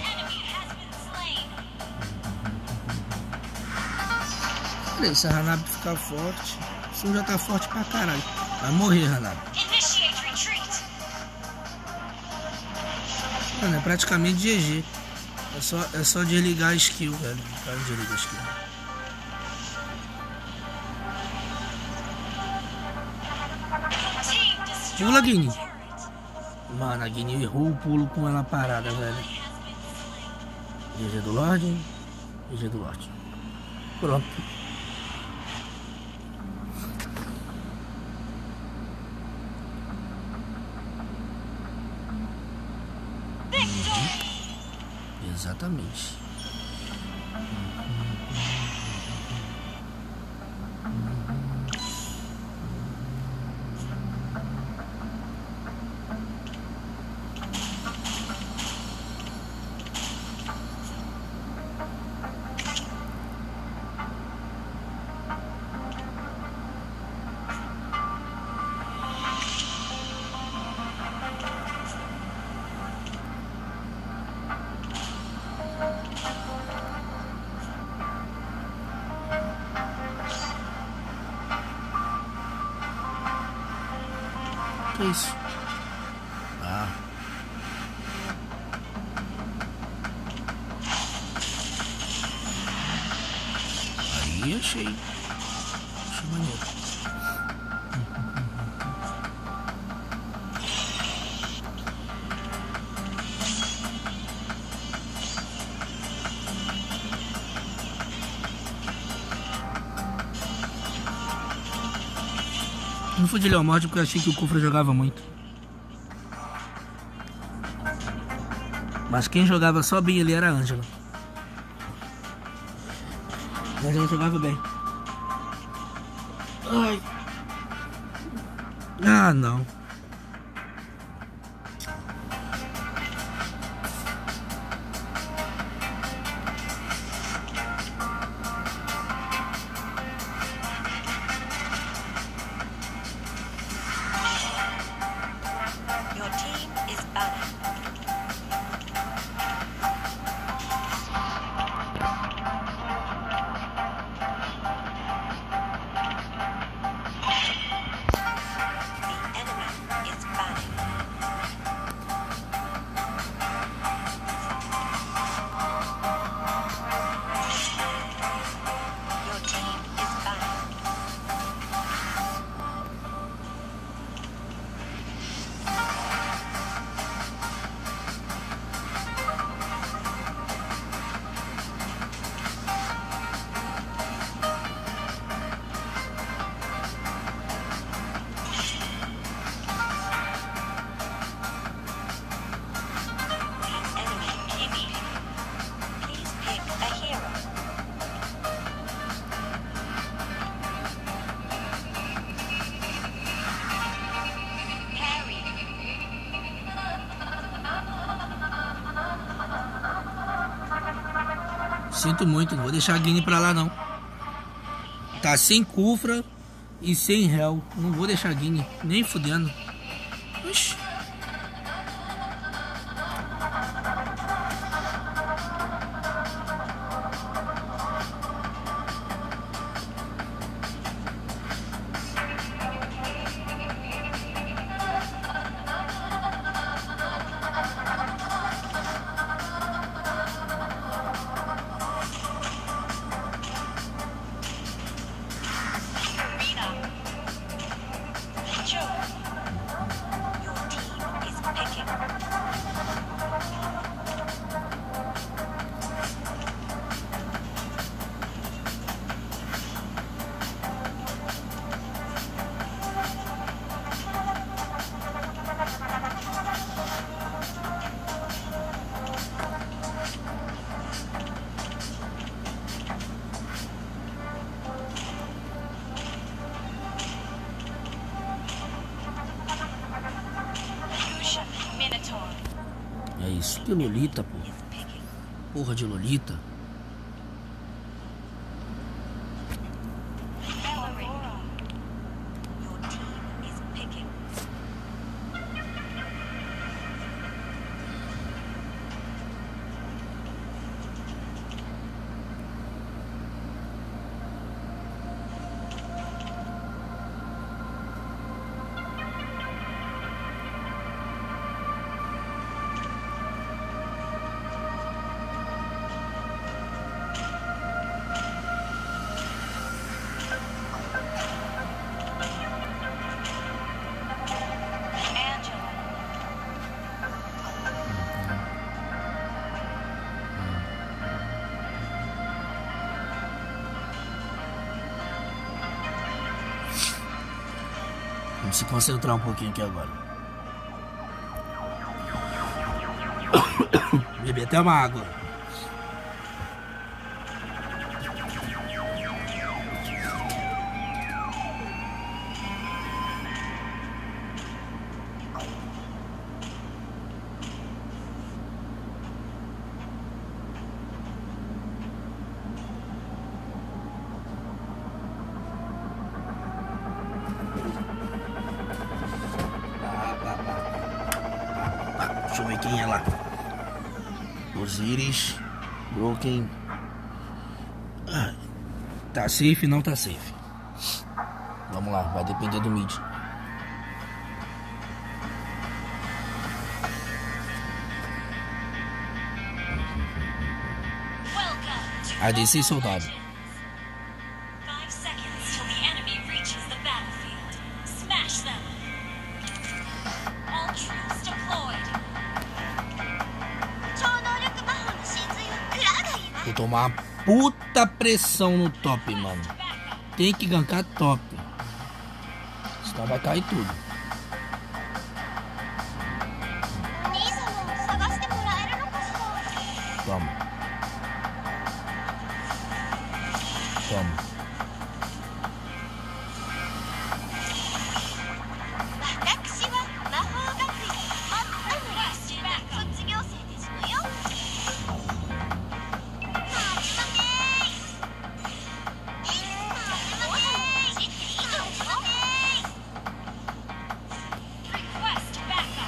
Falei, se a Hanabi ficar forte, o Sun já tá forte pra caralho. Vai morrer, Hanabi. Mano, é praticamente G G. É só, é só desligar a skill, velho. O cara desliga a skill. Team destroyed Pula, the Guine. turret. Mano, a Guine errou o pulo com ela parada, velho. G G do Lorde. G G do Lorde. Pronto. Exatamente. Que isso? Ah. Aí achei. Achei maneiro. Não fui de Leomorte porque eu achei que o Kufra jogava muito. Mas quem jogava só bem ali era a Ângela. Mas ela jogava bem. Ai. Ah, não. Your team is banning. The enemy is banning. Your team is banning. Enemy picking. Please pick a hero. Harry. Sinto muito, não vou deixar a Guine pra lá não. Tá sem Kufra e sem Hell. Não vou deixar a Guine, nem fudendo. Oxi. Arena. Joe. Your team is picking. Lucian Minotaur É isso, que Lolita, porra. is picking. Porra de Lolita. Aurora. Your team is picking. Vamos se concentrar um pouquinho aqui agora. Beber até uma água. Deixa eu ver quem é lá. Osiris, Broken. Ah, tá safe? Não tá safe. Vamos lá, vai depender do mid. A D C soldado. Five seconds till the enemy reaches the battlefield. Smash them. All troops deployed. Vou tomar uma puta pressão no top, mano. Tem que gankar top. Senão vai cair tudo. Toma. Toma. Request backup.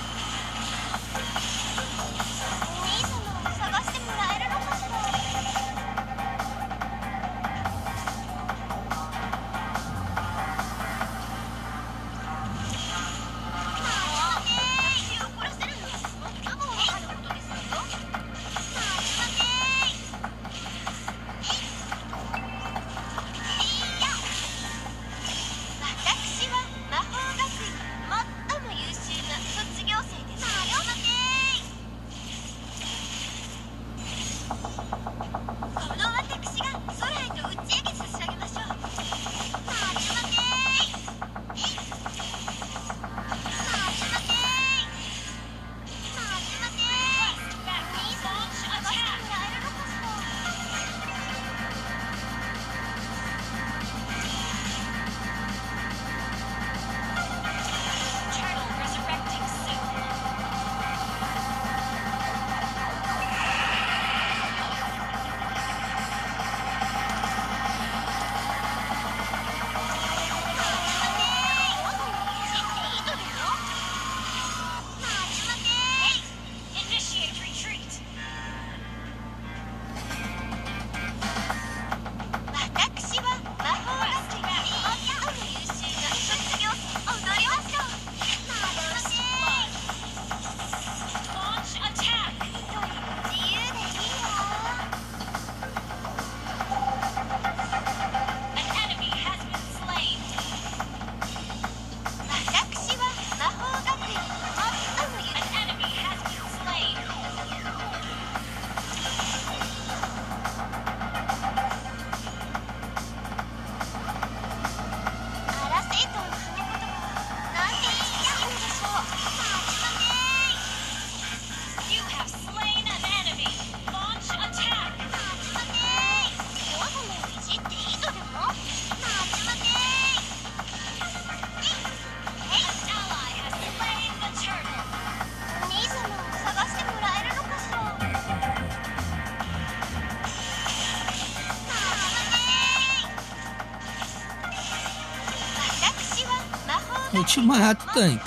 Eu te mato, tanque.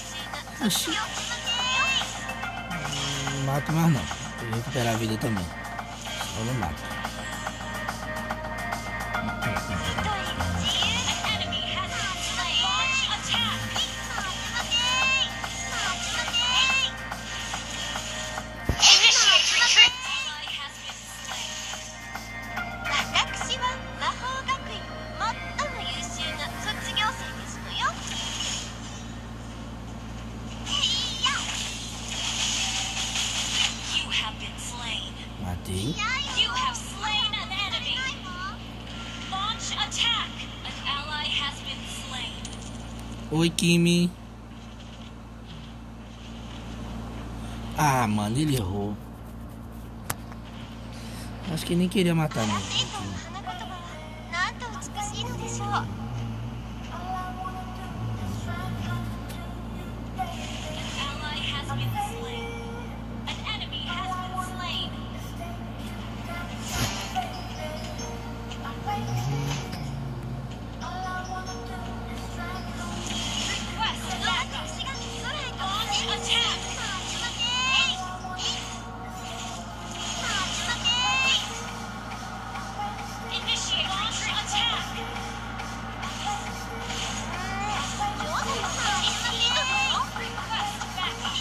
Oxi. Não mato mais não. Vou recuperar a vida também. Eu não mato. Matei. You have slain an enemy. Launch attack. Oi, Kimi. Ah, mano, ele errou. Acho que ele nem queria matar mesmo. セイトの花言葉はなんと美しいのでしょう。 Ally has been slain. An enemy has been slain. Request backup. Launch attack. Initiate launch attack. Request backup.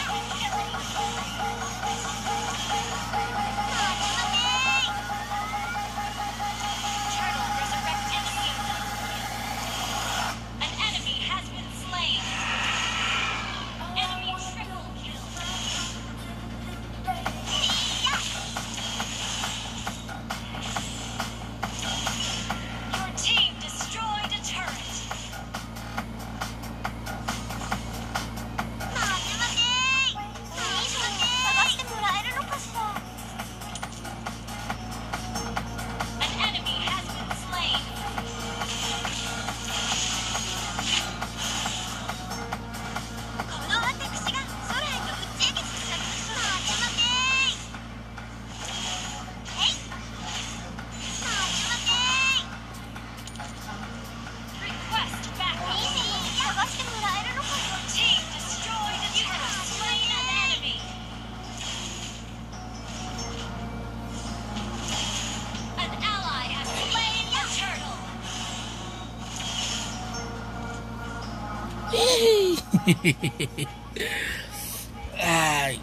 Turtle resurrect enemy. An enemy has been slain. Enemy triple kill. Your team destroyed a turret. An enemy has been slain. Request backup. Your team destroyed a turret. Slain an enemy. An ally has slain a turtle. Ai.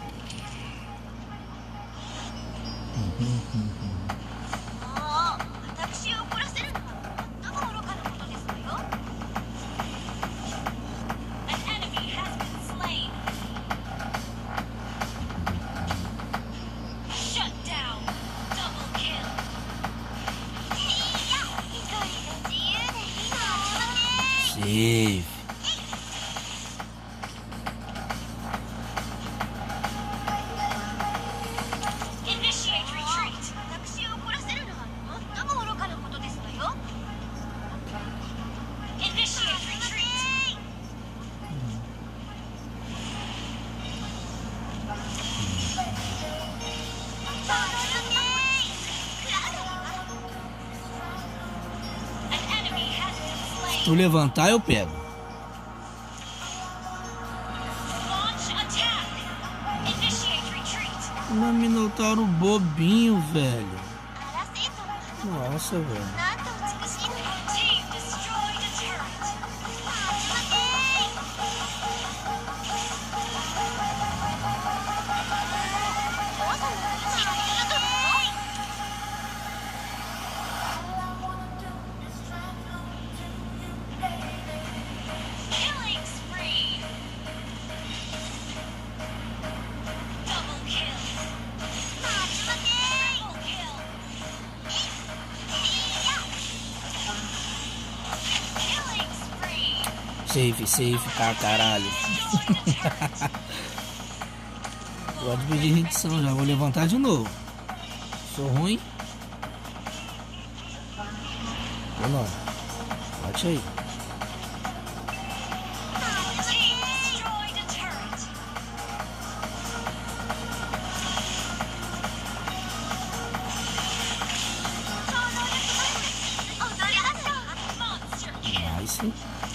私を怒らせるのは最も愚かなことですわよ。An enemy has been slain. Shut down. Double kill. 一人で自由でいいの。 Save. Initiate retreat. 私を怒らせるのは最も愚かなことですわよ。Initiate retreat. An enemy has been slain. Se tu levantar, eu pego. Launch attack. Initiate retreat. Meu Minotauro bobinho, velho. アラセイトの花 Nossa, velho. なんと美しいの。 Your team destroyed a turret. Safe, safe pra caralho. Pode pedir rendição, já vou levantar de novo. Sou ruim. Ou não? Bate aí. Nice.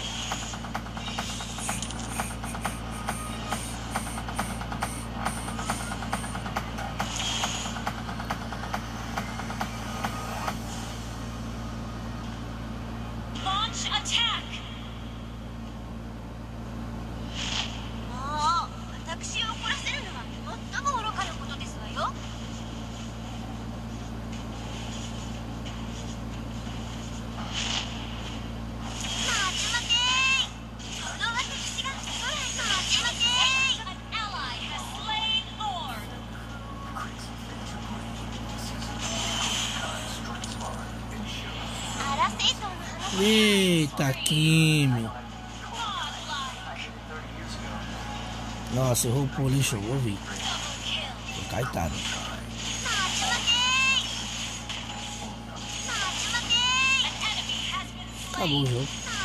Launch attack. もう私を怒らせるのは最も愚かなことですわよ。待ち待てー。この私が空へ待ち待てー。An ally has slain Lord. アラセイトンの話。 Eita, Kimi. Quad Nossa, errou o pulo, lixo, eu vi. Double kill. Tô caetado. An enemy has been Acabou o slain. jogo.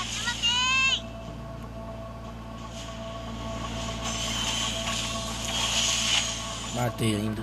Matei ainda.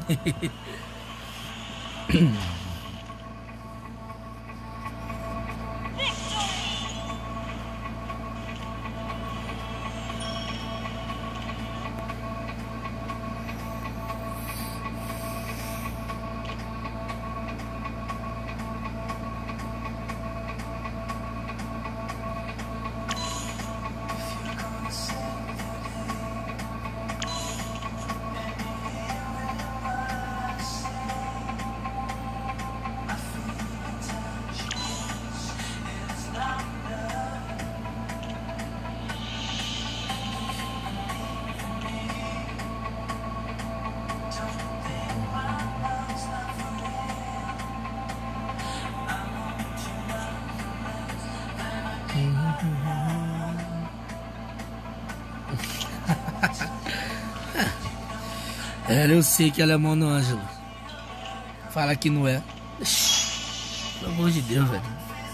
É, eu sei que ela é Mono Ângela. Fala que não é. Pelo amor de Deus, velho.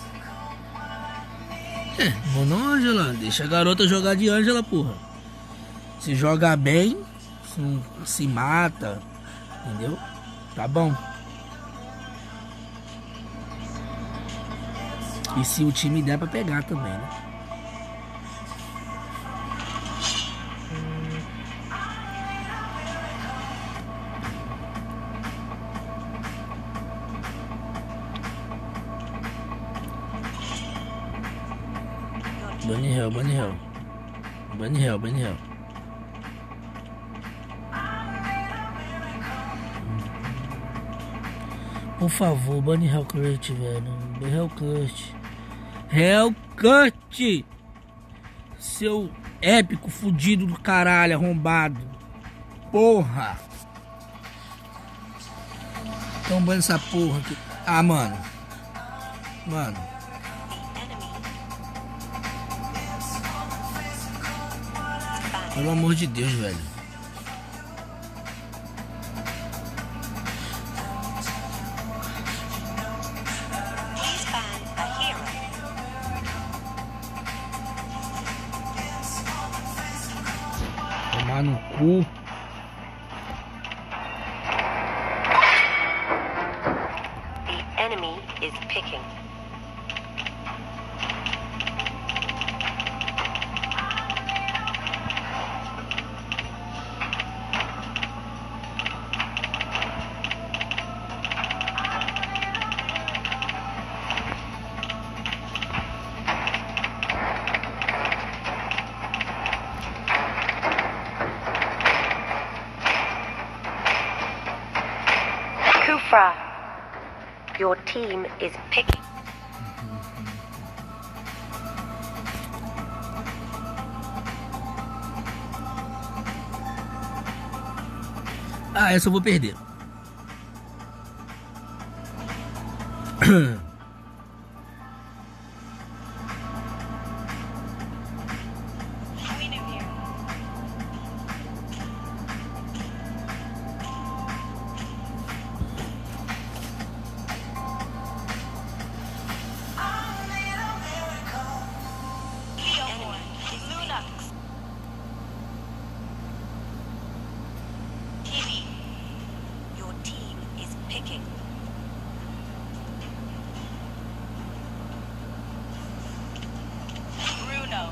É, Mono Ângela. Deixa a garota jogar de Ângela, porra. Se joga bem, se, não se mata. Entendeu? Tá bom. E se o time der pra pegar também, né? Bunny Hill, Bunny Hill. Bunny Hill, Bunny Hill. Por favor, Bunny Hellcut, velho. Hellcut. Hellcut! Seu épico fudido do caralho, arrombado. Porra! Tão bom essa porra aqui. Ah, mano. Mano. Pelo amor de Deus, velho. Tomar no cu. The enemy is picking. Kufra, your team is picking. Ah, essa eu vou perder. Your team is picking. Bruno.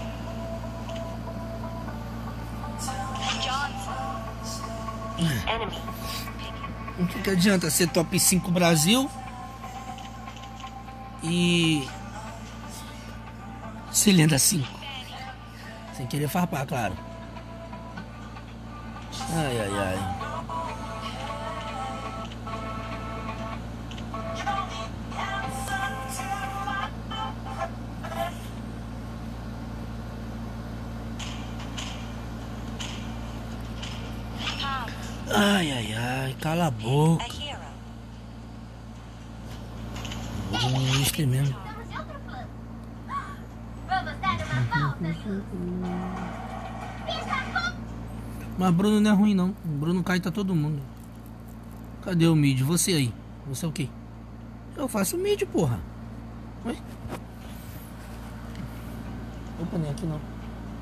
Johnson. Enemy. O que, que adianta ser top cinco Brasil e se lenda cinco? Sem querer farpar, claro. Ai, ai, ai. Ai, ai, ai, cala a boca. A hero. Vou um mister mesmo. Mas Bruno não é ruim não. Bruno cai tá todo mundo. Cadê o mid? Você aí. Você é o quê? Eu faço mid, porra. Ué? Opa, nem aqui não.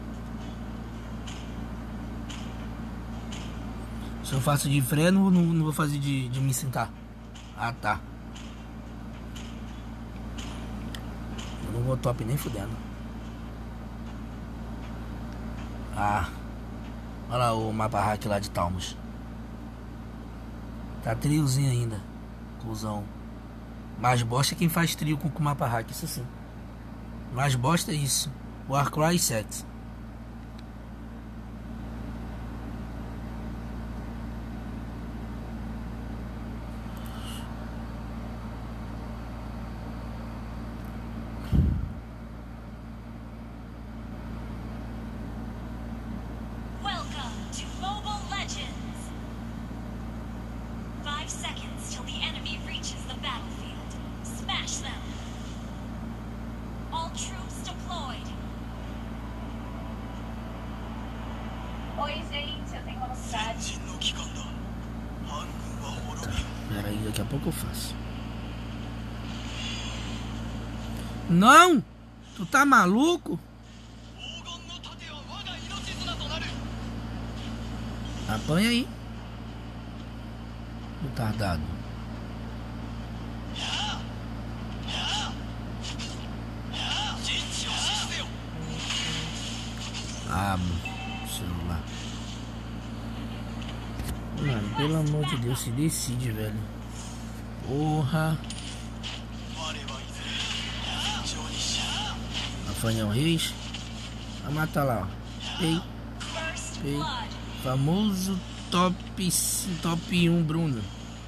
Se eu faço de freno, não, não vou fazer de, de me sentar. Ah, tá. Eu não vou top nem fudendo. Ah. Olha lá o mapa hack lá de Talmos. Tá triozinho ainda. Cusão. Mais bosta é quem faz trio com o mapa hack, isso sim. Mais bosta é isso. Warcry sete. Oi, gente, eu tenho velocidade. Pera aí, daqui a pouco eu faço. Não! Tu tá maluco? Apanha aí. Retardado. Ah, celular. Mano, pelo amor de Deus, se decide, velho. Porra. Rafael Reis. Vai matar lá, ó. Ei. Ei. Famoso top, top um Bruno.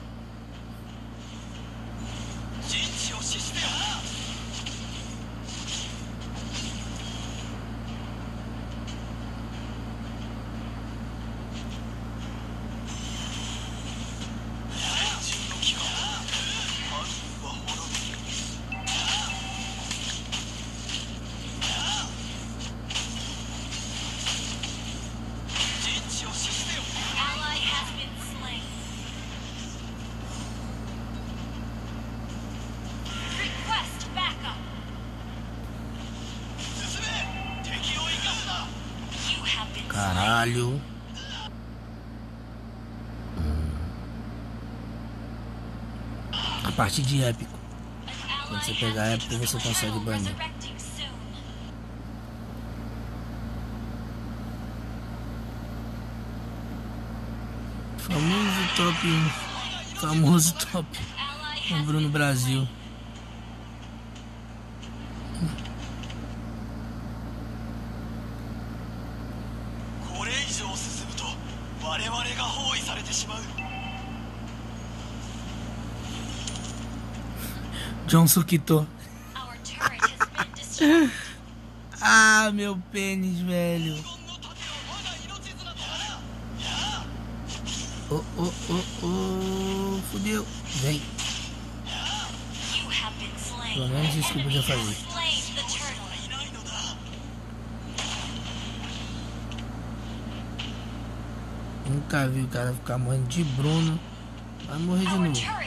Caralho. Hum. A partir de épico. Quando você pegar épico, você consegue banir. Famoso top um. Famoso top um Bruno Brasil. John Sukito. Ah, meu pênis, velho. Oh, oh, oh, oh. Fudeu. Vem. Pelo menos isso que eu podia fazer. Nunca vi o cara ficar morrendo de Bruno. Vai morrer de novo.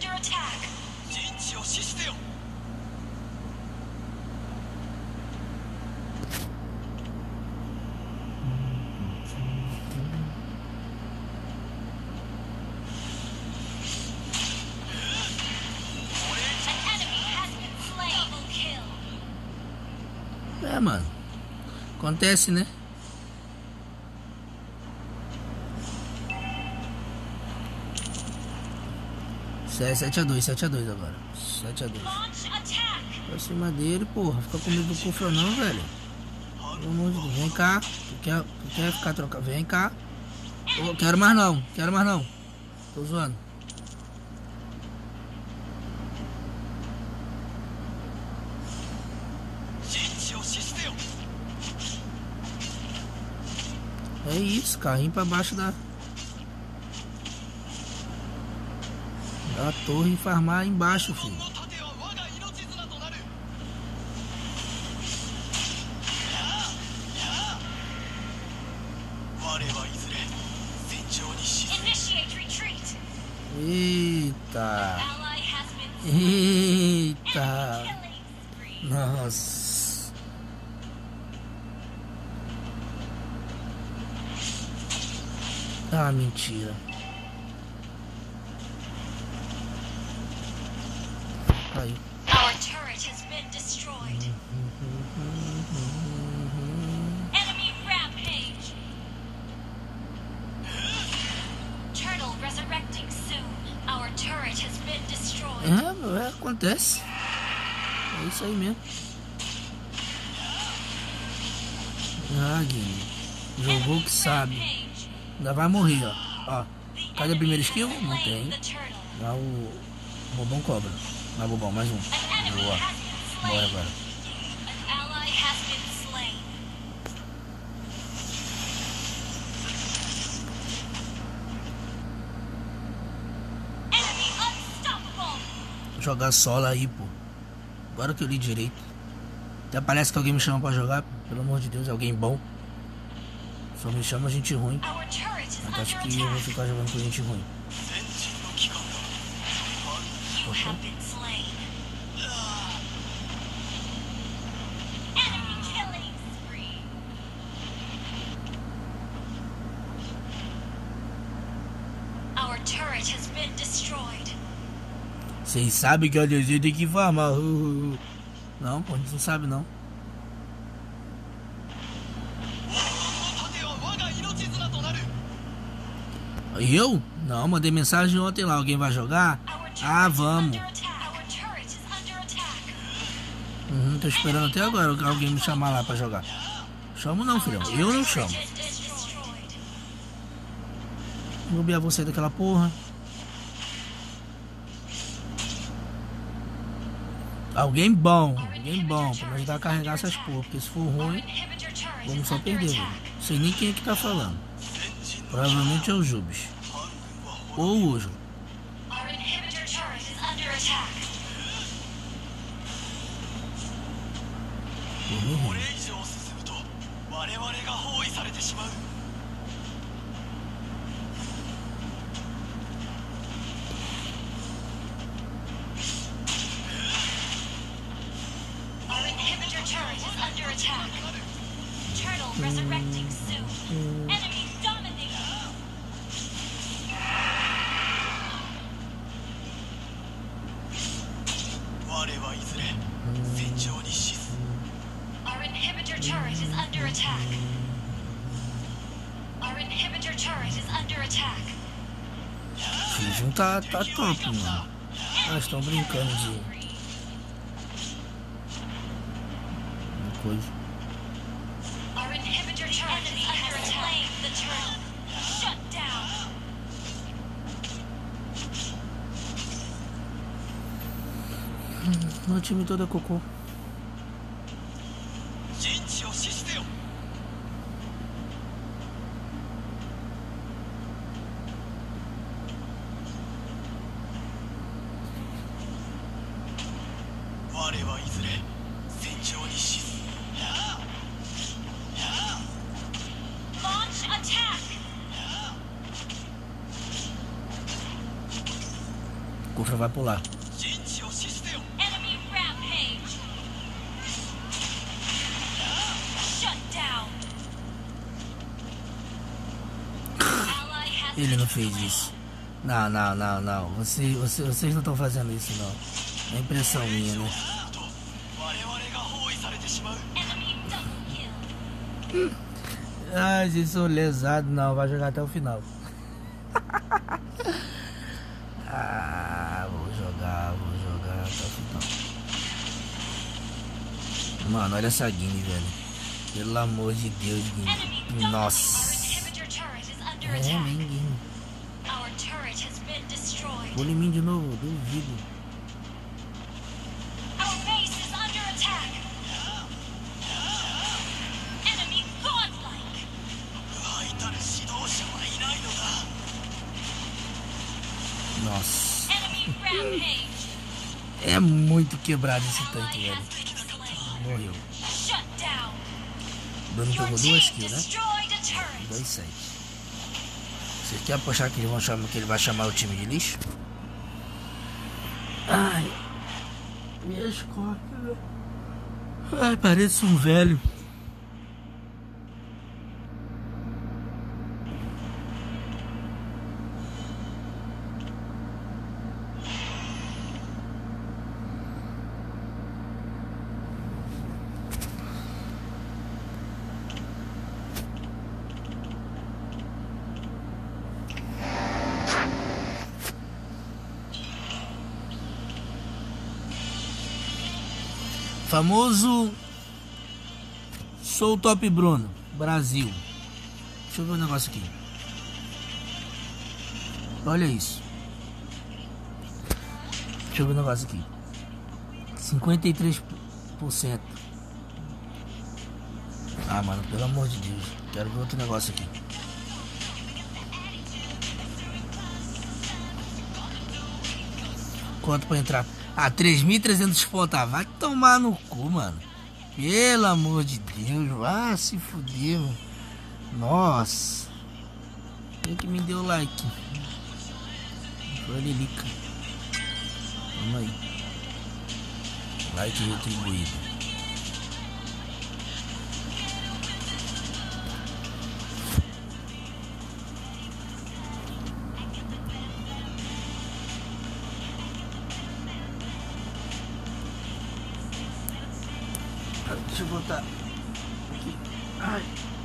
É, mano. Acontece, né? sete a dois, sete a dois agora. sete a dois. Pra cima dele, porra. Fica com medo do cofre não, velho. Pelo amor de Deus. Vem cá. Tu quer, tu quer ficar trocando? Vem cá. Oh, quero mais não. Quero mais não. Tô zoando. É isso, carrinho pra baixo da... da torre e farmar embaixo, filho. 場に沈め Initiate retreat. Eita. Ally has been slain. Eita. Killing spree. Nossa. Ah, mentira. Caiu. Our turret has been destroyed. Enemy rampage. Turtle resurrecting soon. Our turret has been destroyed. É, meu, é, acontece. É isso aí mesmo. Ah, Guilherme. Jogou Enemy que sabe. rampage. Ainda vai morrer, ó. Ó. The Cadê a enemy primeira has skill? Não slain tem. the turtle. Lá o Bobão cobra. Lá Bobão, mais um. An enemy Boa. has been Bora slain. agora. An ally has been slain. Enemy unstoppable. Jogar solo aí, pô. Agora que eu li direito. Até parece que alguém me chama pra jogar. Pelo amor de Deus, é alguém bom. Só me chama gente ruim. Our turret is Mas acho under que eu vou attack. ficar jogando com gente ruim. 先人の機関だ You have been slain. Enemy killing spree. Our turret has been destroyed. Vocês sabem que a D Z tem que farmar. Não, pô, a gente não sabe não. 盾は我が命綱となる Eu? Não, mandei mensagem ontem lá. Alguém vai jogar? Our turret Ah, is vamos. under attack. Our turret is under attack. Uhum, tô esperando até agora alguém me chamar lá pra jogar. Chamo não, filhão. Eu não chamo. Turret is destroyed. Vou bobear você daquela porra. Alguém bom, alguém bom pra me ajudar a carregar essas porra. Porque se for Our ruim, inhibitor turret vamos is só under perder. attack. Não sei nem quem é que tá falando. 先人の Provavelmente é o Jubes. 半軍は Ou o Ujo. Our inhibitor turret is under attack. これ以上進むと我々が包囲されてしまう Our inhibitor turret is under attack. Turtle resurrecting soon. Enemy dominating. 我はいずれ戦場に沈む Our inhibitor turret is under attack. Our inhibitor turret is under attack. Fusion tá, tá top, mano. Ah, estão brincando de uma coisa. Our inhibitor turret is under attack. The turtle. Shut down. Meu time todo é cocô. 陣地を死してよ 我はいずれ戦場に沈む Launch attack. Cufra vai pular. 陣地を死してよ Enemy rampage. Shut down. Ally has Ele não been fez slain. isso. Não, não, não, não. Você, você, vocês não estão fazendo isso, não. É impressão minha, né? と我々が包囲されてしまう Enemy double kill. Ai, vocês são lesados, não. Vai jogar até o final. Ah, vou jogar, vou jogar até o final. Mano, olha essa Guine, velho. Pelo amor de Deus, Enemy Guine. double. Nossa. Our inhibitor turret is under É, attack. nem Guine. Our turret has been destroyed. Vou em mim de novo, duvido. Our base is under attack. Enemy godlike. 無敗たる指導者はいないのだ Nossa. Enemy rampage. É muito quebrado esse Ally tanque, velho. has been slain. Morreu. Shut down. O Bruno Your pegou team duas kills, né? destroyed a turret. Dois sete. Você quer apostar que, eles vão chamar, que ele vai chamar o time de lixo? Ai, minhas costas. Ai, parece um velho. Famoso Sou o Top Bruno, Brasil. Deixa eu ver um negócio aqui. Olha isso. Deixa eu ver um negócio aqui. cinquenta e três por cento. Ah, mano, pelo amor de Deus. Quero ver outro negócio aqui. Quanto pra entrar? Ah, três mil e trezentos pontos. Ah, vai tomar no cu, mano. Pelo amor de Deus. Vai se fuder, mano. Nossa. Quem que me deu like? Foi a Lilica. Vamos aí. Like retribuído. Deixa eu botar aqui. Ai.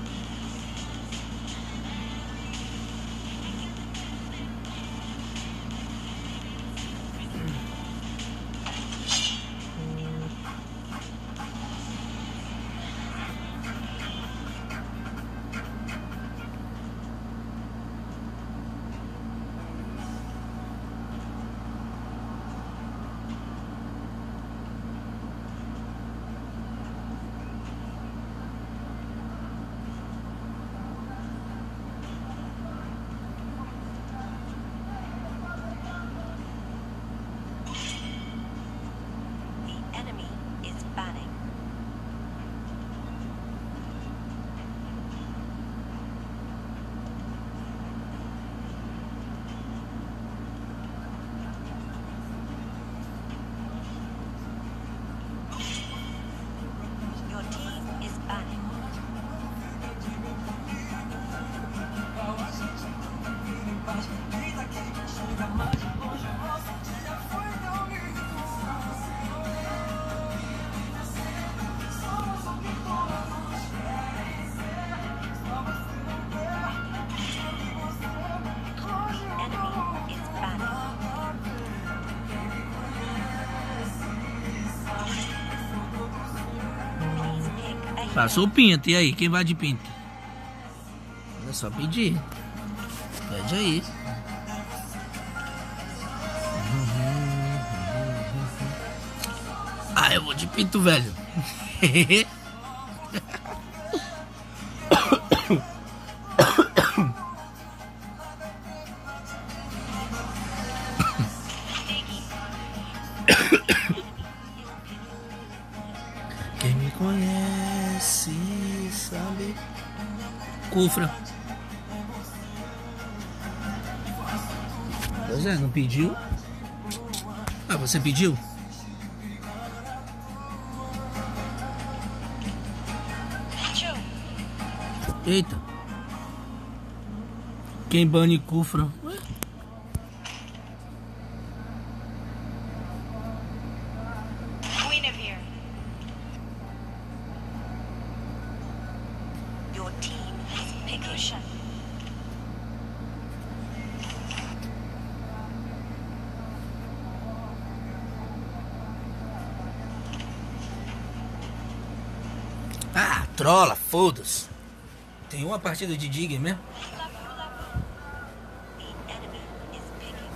Passou o Pinto, e aí? Quem vai de Pinto? É só pedir. Pede aí. Ah, eu vou de Pinto, velho. Quem me conhece sabe. Cufra. Pois é, não pediu? Ah, você pediu? Eita. Quem bane Cufra? Ué? Your team is picking. Ah, trola, foda-se. Tem uma partida de Digger mesmo? The enemy is picking.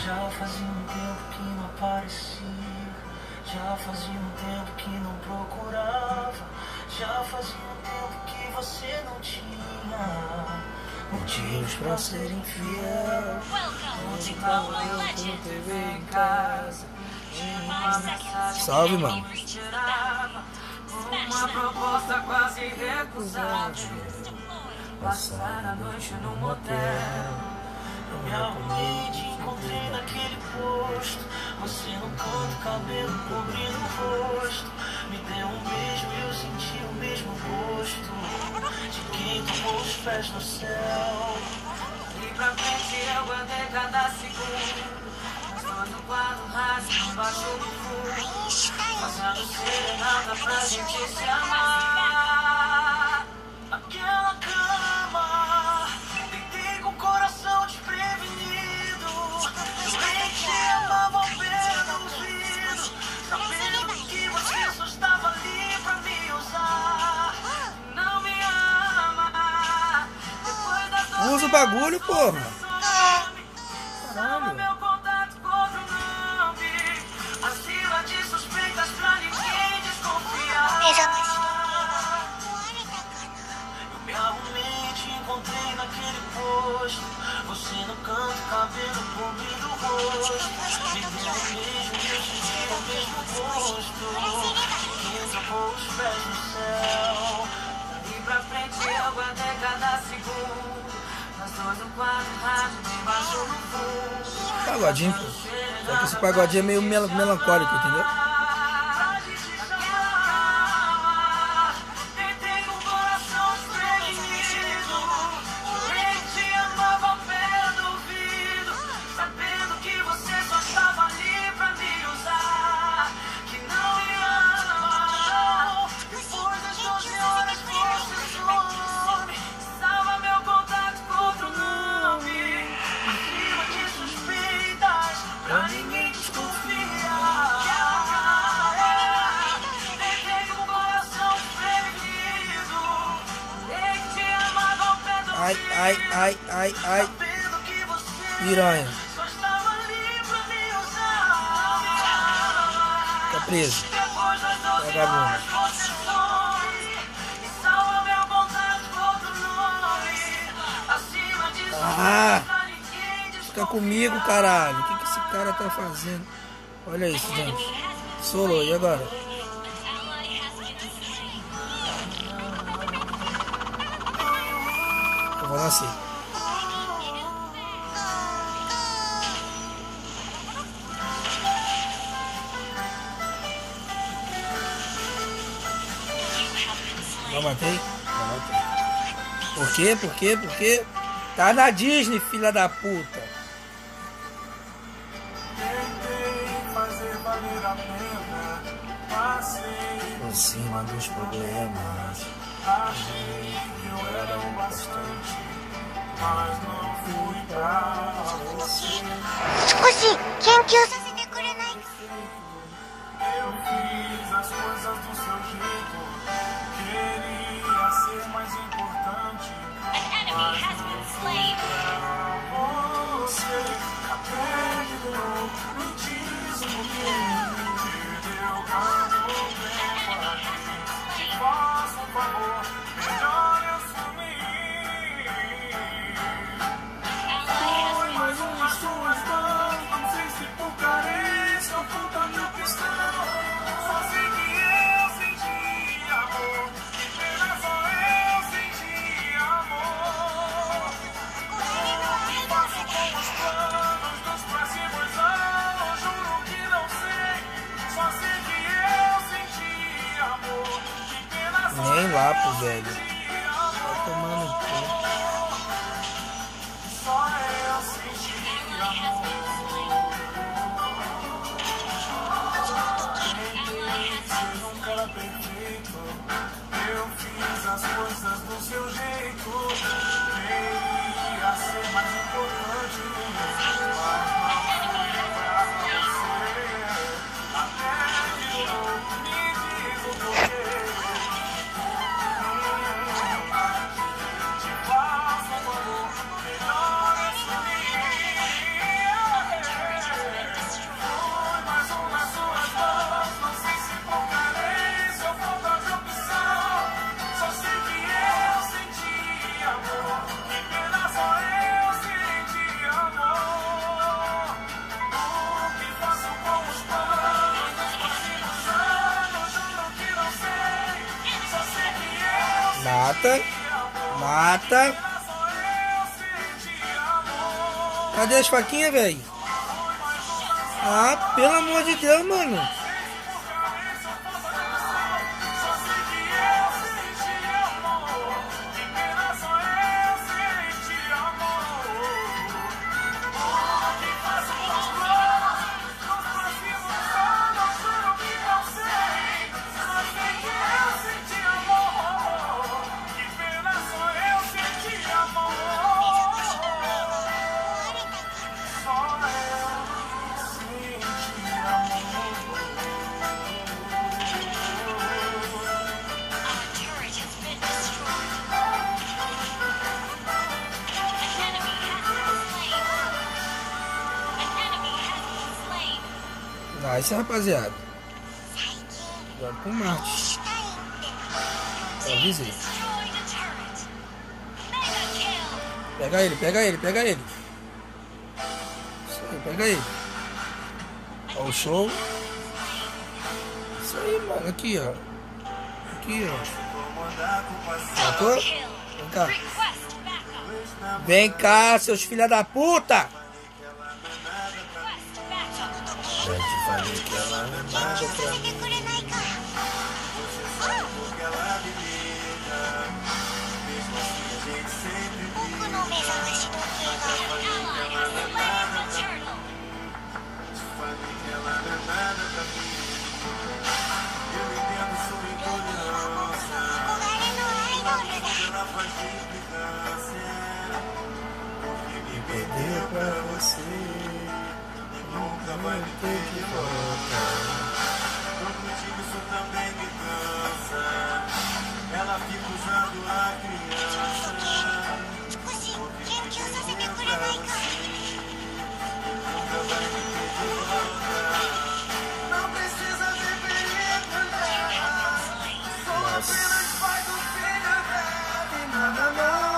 Já fazia um tempo que não aparecia, já fazia um tempo que não procurava, já fazia um tempo que você não tinha motivos pra ser infiel. Onde tava eu com T V em casa, uma mensagem Salve, mano. que me tirava, uma proposta quase recusável. Passar a noite num motel. Eu me arrumei e te encontrei naquele posto, você no canto, cabelo cobrindo o rosto. Me deu um beijo e eu senti o mesmo gosto de quem tocou os pés no céu. E pra frente eu guardei cada segundo, mas quando guardo o rádio embaixo do fundo, fazendo serenata pra gente se amar. Aquela cama, deitei com o coração desprevenido, eu nem te amava ao pé do ouvido, sabendo que você só estava ali pra me usar. Não me ama, depois das duas Usa o bagulho, porra. Salva meu contato com outro nome, acima de suspeitas pra ninguém desconfiar. Eu me arrumei e te encontrei naquele posto, você no canto, cabelo cobrindo o rosto. Me deu um beijo e eu senti o mesmo gosto de quem trocou os pés no céu. Daí pra frente eu guardei cada segundo, nas duas no quarto, rádio embaixo no fundo. Pagodinho, pô. Só que esse pagodinho é meio mel melancólico, entendeu? Ai, ai, ai, ai, ai. Piranha. Tá preso. Vagabundo. Ah! Fica comigo, caralho. O que, que esse cara tá fazendo? Olha isso, gente. Solo, e agora? Eu vou nascer. Já matei? Já matei. Por quê? Por quê? Por quê? Tá na Disney, filha da puta. Por cima dos problemas, achei que eu era o bastante, mas não fui pra você. Eu fiz as coisas do seu jeito, queria ser mais importante, An enemy has been slain. você até que deu, me diz o porquê, perdeu tanto tempo aqui, faça um favor, melhor eu sumir. Foi mais umas suas mãos, não sei se por carência ou por tanta opção, só sei que eu senti amor, que pena só eu senti amor. E faço com os planos dos próximos anos, juro que não sei, só sei que eu senti amor, que pena só Nem lá, pô, eu velho. senti Tá tomando amor, cu. só eu senti amor. Você nunca era perfeito, eu fiz as coisas do seu jeito, queria ser mais importante, mas não fui pra você, até que eu me diz o porquê. Hum, a gente Mata. Mata. Cadê as faquinhas, velho? Ah, pelo amor de Deus, mano. Nice, rapaziada. Agora com o Marte. Eu avisei. Pega ele, pega ele, pega ele. Isso aí, pega ele. Ó o show. Isso aí, mano. Aqui, ó. Aqui, ó. Matou? Vem cá. Vem cá, seus filha da puta! Já te falei que ela não é nada pra mim. Perdeu pra você, nunca vai me ter de volta. Tô contigo, isso também me cansa. Ela fica usando a criança. Perdeu pra você, nunca vai me ter de volta. Não precisa ter perigo, só apenas faz o filho dela e nada mais.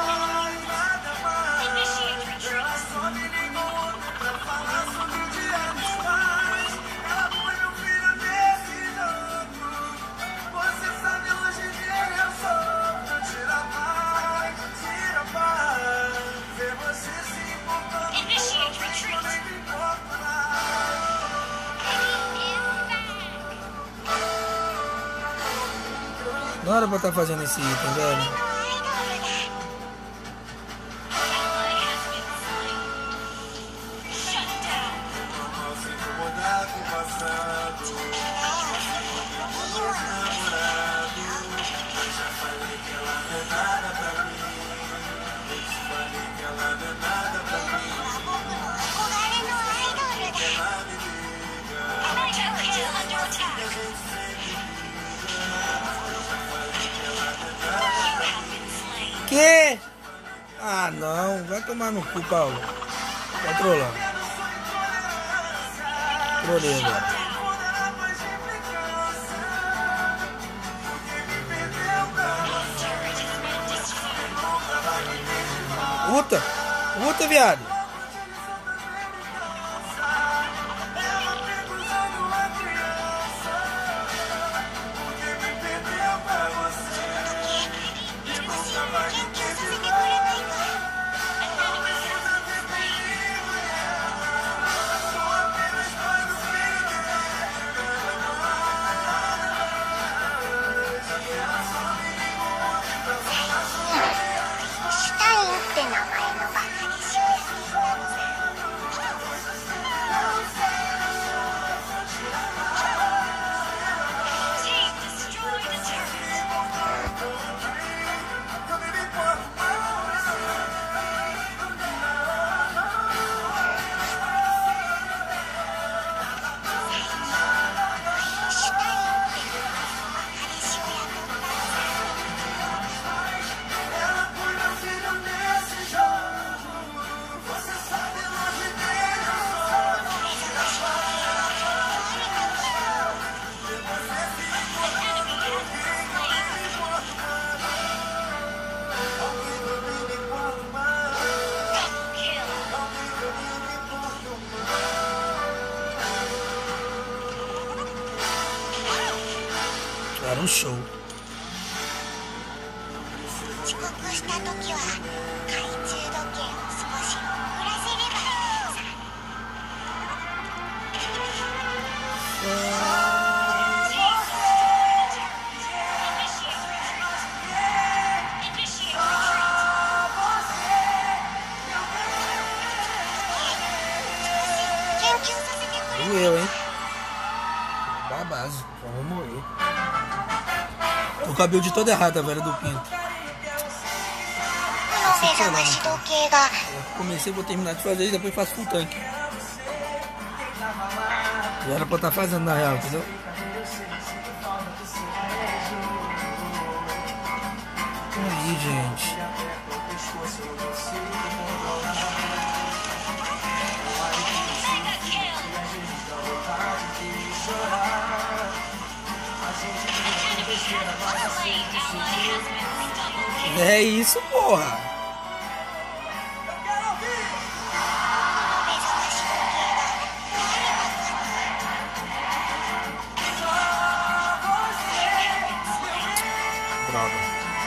Não era pra estar fazendo esse item, velho. Que? Ah, não. Vai tomar no cu, Paulo. Vai trollar. Trolei agora. Puta. Puta, viado. Era um show. 遅刻した時は懐中時計を少し遅らせればいいのさ。 Doeu, hein? Da base, só vou morrer. Tô com o cabelo de toda errada, velho, do pinto. この目覚まし時計が Eu comecei, vou terminar de fazer e depois faço full tanque. Já era pra eu estar fazendo na real, entendeu? Aí, gente. É isso, porra. 目覚まし時計が壊れたかな。 Droga.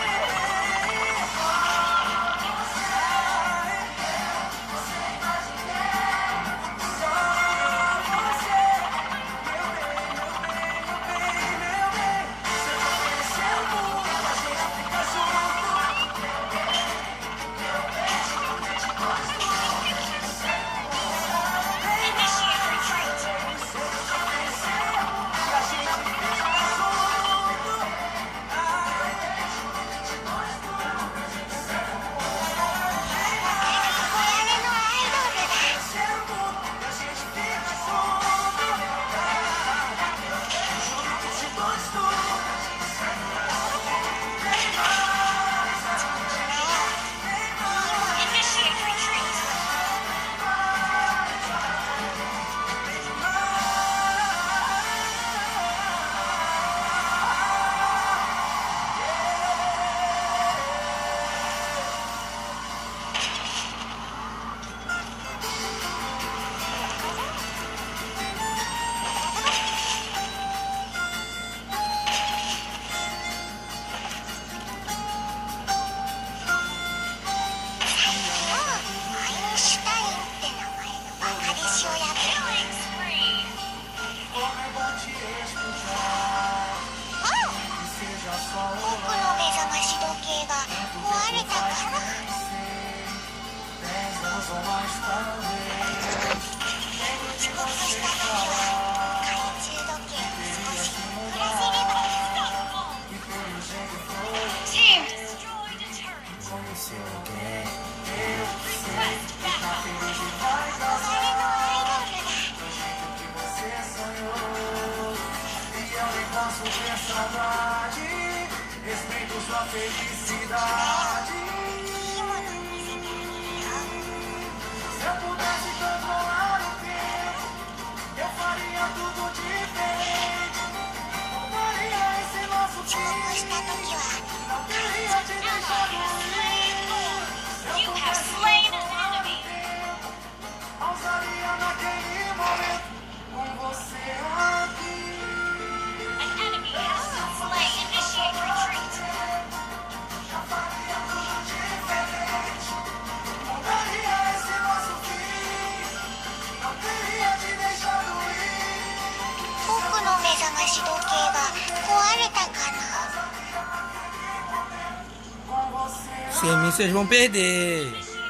Sem mim vocês vão perder.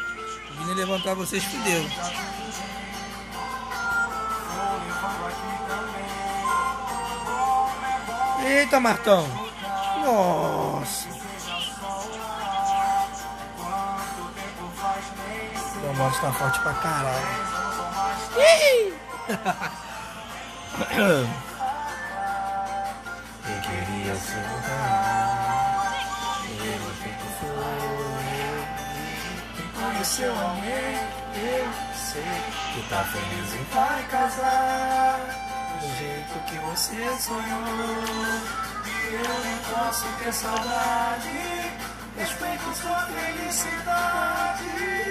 Vim levantar vocês, fudeu. Eita, Martão. Nossa. O moto tá forte pra caralho. Eu queria ser conheceu alguém, eu sei que tá feliz e vai casar do jeito que você sonhou. E eu nem posso ter saudade, respeito sua felicidade.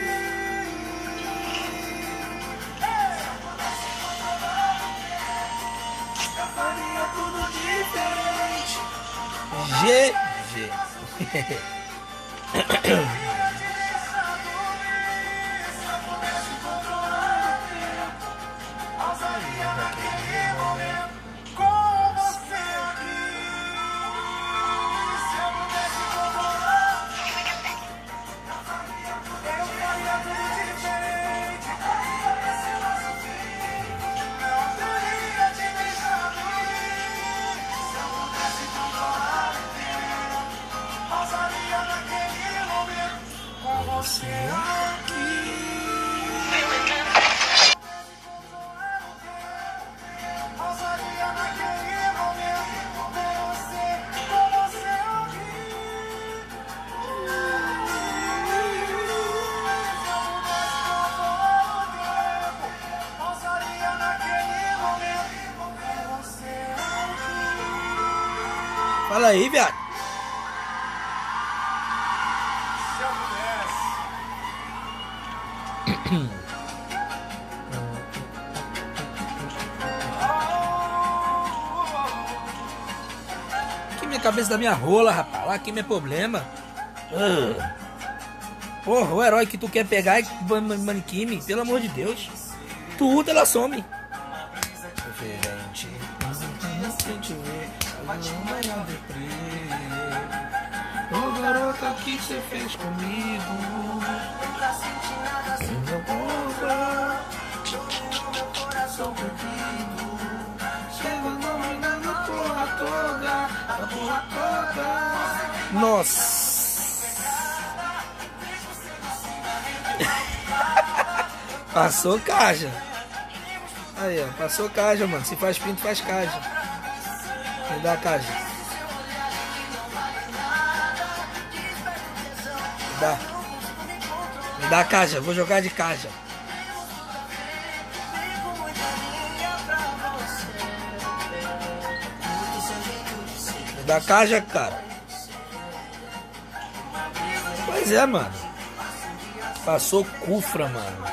Eu faria tudo diferente. G G Fala aí, viado. Que minha cabeça da minha rola, rapaz. Lá que meu problema. Uh. Porra, o herói que tu quer pegar é manequim, pelo amor de Deus. Tudo ela some. Diferente. Ô garota, o que você fez comigo? Nunca senti nada assim. Meu boba, meu coração perdido. Chega dominando a porra toda, a porra toda. Nossa. Passou caja. Aí, ó, passou caja, mano. Se faz pinto, faz caja. Me dá a caja. Me dá. Me dá a caja. Vou jogar de caja. Me dá a caja, cara. Pois é, mano. Passou cufra, mano.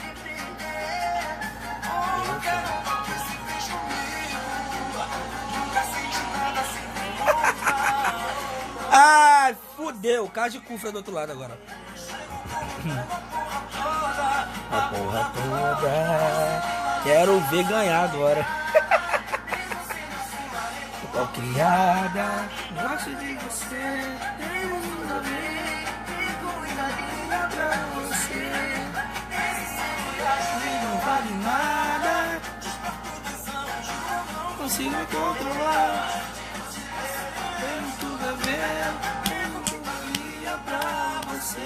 Ai, fudeu. Caja de cufra do outro lado agora. A porra toda. Quero ver ganhar agora. Tô criada. Gosto de você. Pra você. Não vale nada. Não consigo me controlar. Tenho tudo a ver. Tenho companhia pra você.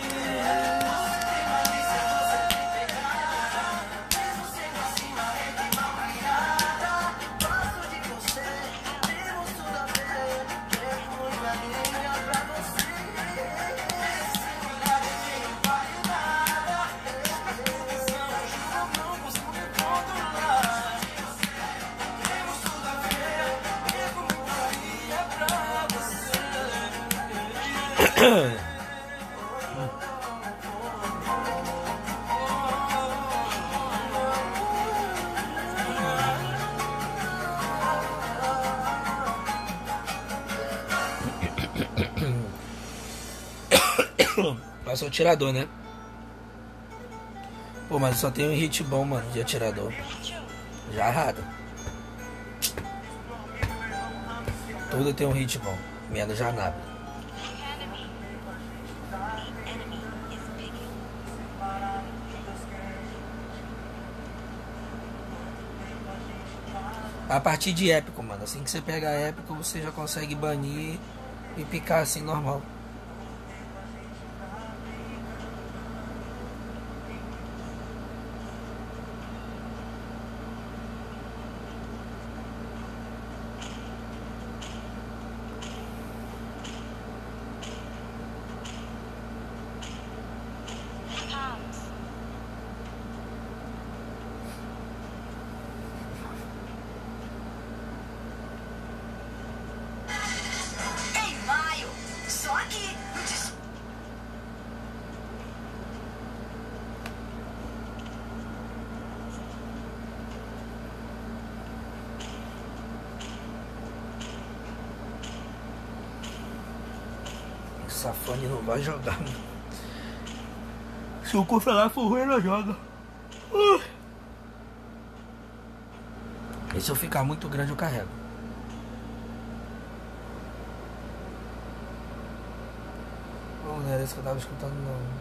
Passou o atirador, né? Pô, mas só tem um hit bom, mano, de atirador. Já errado. Tudo tem um hit bom. Menos já nada. A partir de épico, mano. Assim que você pega épico, você já consegue banir e picar assim normal. Em maio, só aqui Safane não vai jogar, mano. Se o controlar for ruim, ela joga. Uh. E se eu ficar muito grande, eu carrego. Não, não era isso que eu tava escutando, não.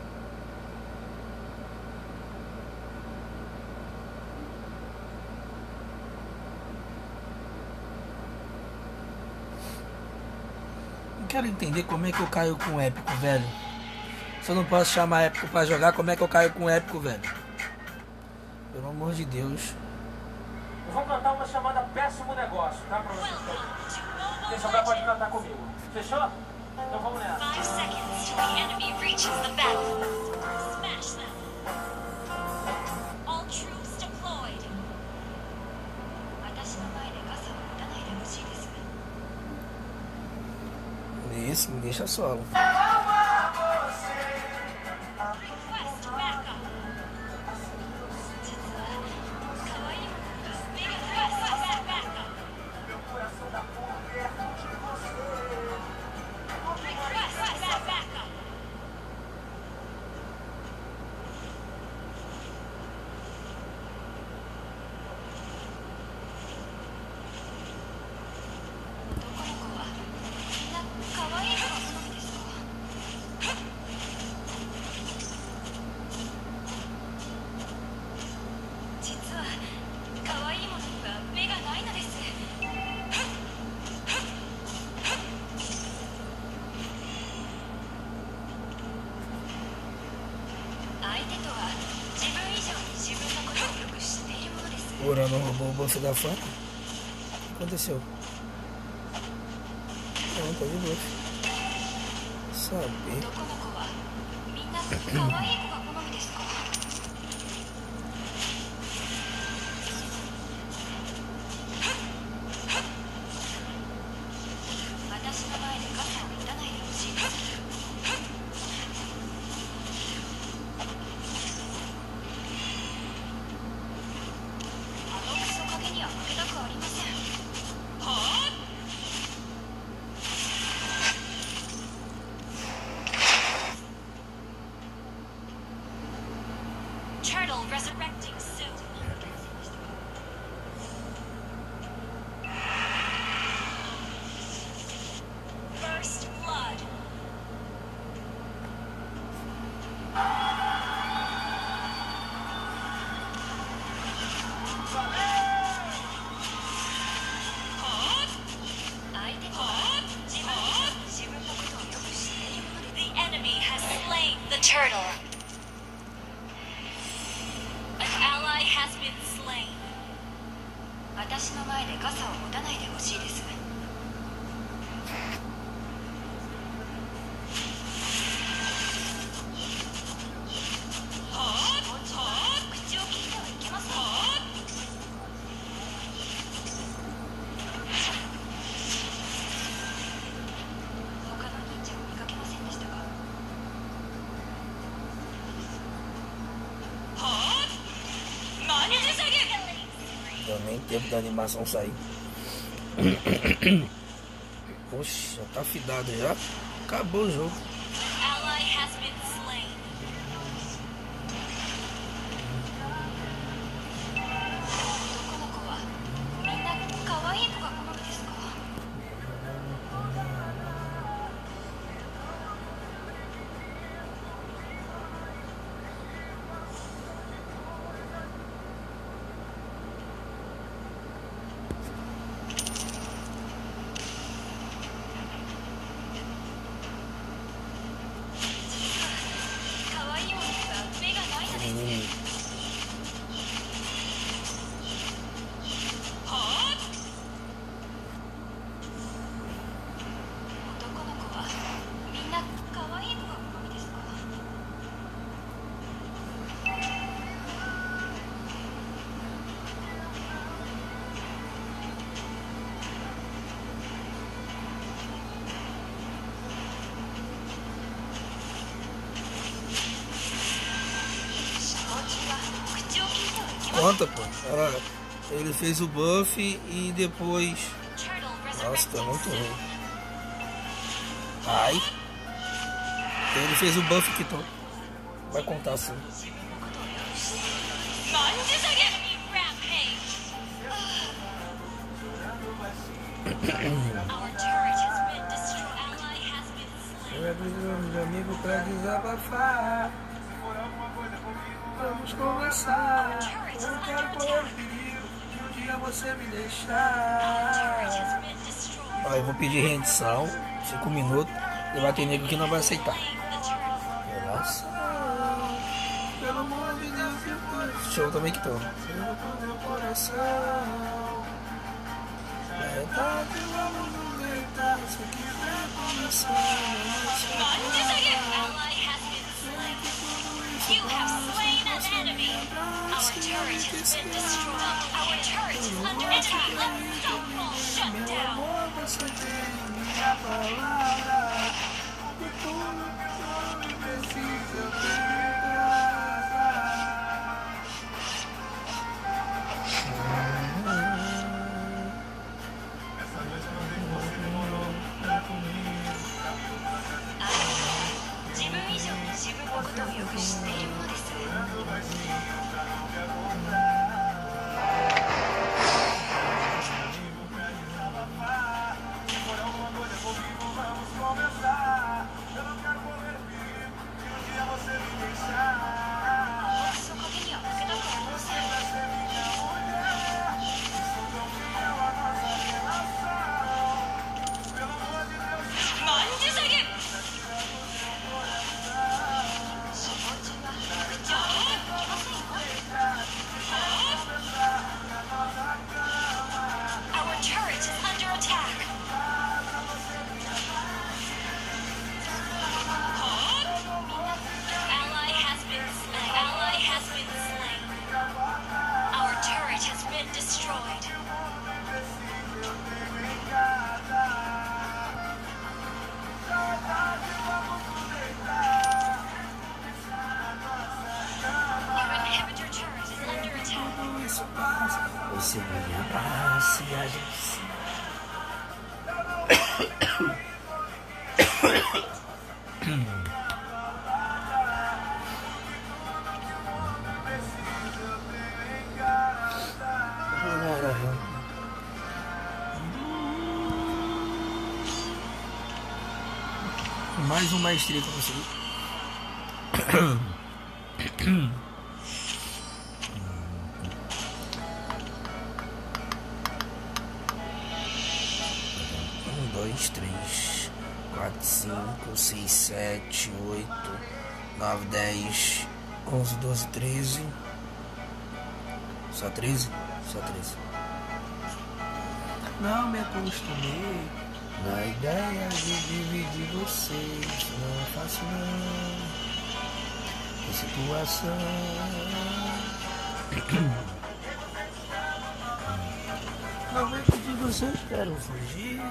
Não quero entender como é que eu caio com o épico, velho. Se eu não posso chamar épico pra jogar, como é que eu caio com o épico, velho? Pelo amor de Deus. Eu vou cantar uma chamada Péssimo Negócio, tá? Pra vocês. Quem souber pode cantar comigo. Fechou? Então vamos nessa. Five seconds till the enemy reaches the battlefield. Smash them. All troops deployed. Isso, me deixa solo. Request backup. Request backup. Request backup. O Ura não roubou o bolso da fã? O que aconteceu? Não, tá de boa. Sabe? Turtle resurrecting soon. First blood. The enemy has slain the turtle. An ally has been slain. 私の前で傘を持たないでほしいです。口を聞いてはいけません。他の忍者を見かけませんでしたか？ Deu nem tempo da animação sair. Poxa, já tá fidado já. Acabou o jogo. Ally has been slain. 男の子はみんな可愛い子が好みですか？ 可愛いものには目がないのです。 Hum, 男の子はみんな可愛い子が好みですか？ 口を聞いてはいけません。 conta, pô. Ela, ele fez o buff e depois. Turtle Nossa, tá resurrecting muito soon. ruim. Ai. Ele fez o buff que tô. Vai contar assim. Enemy rampage. Our turret has been destroyed. Ally has been slain. Eu preciso de amigo pra desabafar. Vamos conversar. Eu não quero correr o perigo de um dia você me deixar. Ó, eu vou pedir rendição. Cinco minutos. E vai ter nego que não vai aceitar. Nossa. Pelo amor de Deus, show também que tô. Meu coração. Verdade, vamos nos deitar. Isso aqui vai começar. You have slain an enemy. Our turret has been destroyed. Our turret is under attack. Unstoppable. Shut down. Você me abraça e a gente se... Mais um maestria que eu consegui. Um, dois, três, quatro, cinco, seis, sete, oito, nove, dez, onze, doze, treze. Só treze? Só treze. Não me acostumei na ideia de dividir vocês. Não é fácil não. Que situação. Normalmente de vocês querem fugir.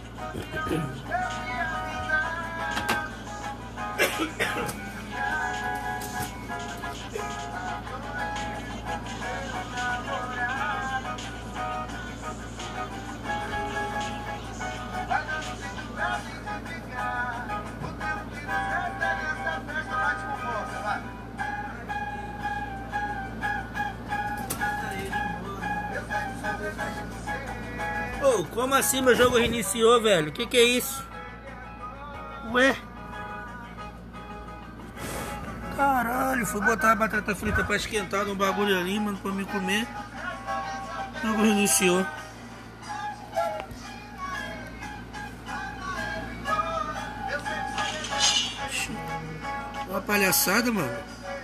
Ô, como assim meu jogo reiniciou, velho? Que que é isso? Ué? Caralho, fui botar a batata frita pra esquentar no bagulho ali, mano, pra me comer. O jogo reiniciou. Uma palhaçada, mano.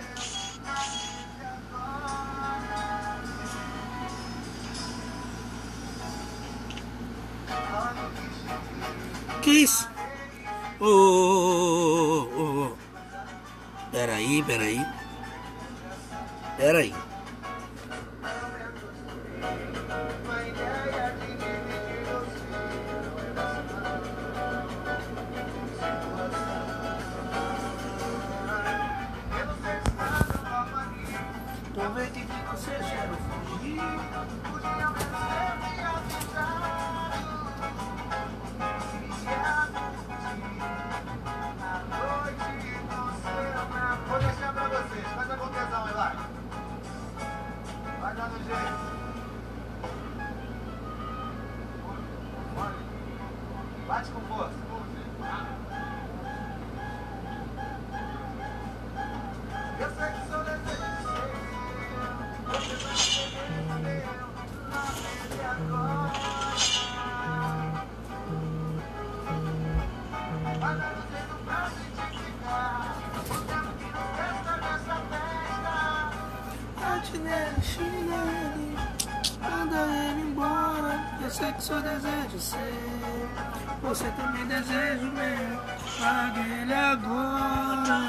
Que isso? Ô, ô, ô, ô. Peraí, peraí. Peraí. Tô vendo que você quer fugir. Noite bate nele, xinga ele, manda ele embora. Eu sei que seu desejo é seu, você também deseja o meu. Pague ele agora.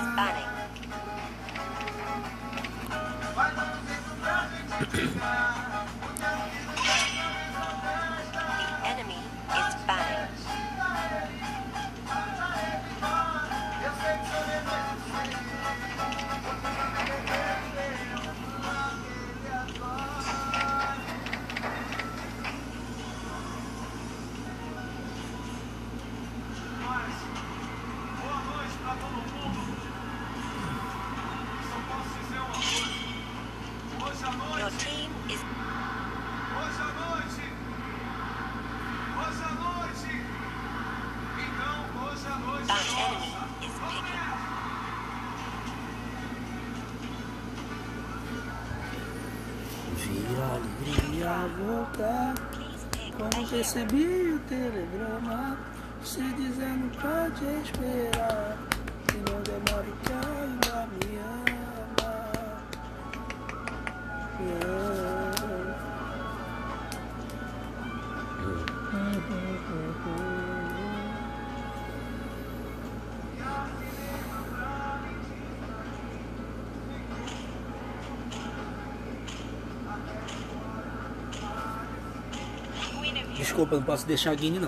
The enemy is banning. Your team is Hoje à noite! Hoje à noite! Então, hoje à noite. that enemy is picking. Vi a alegria voltar Please pick a quando hero. recebi o telegrama, se dizendo pra te esperar, que não demore que ainda me ama, me ama. Queen of Desculpa, não posso deixar a Guine não.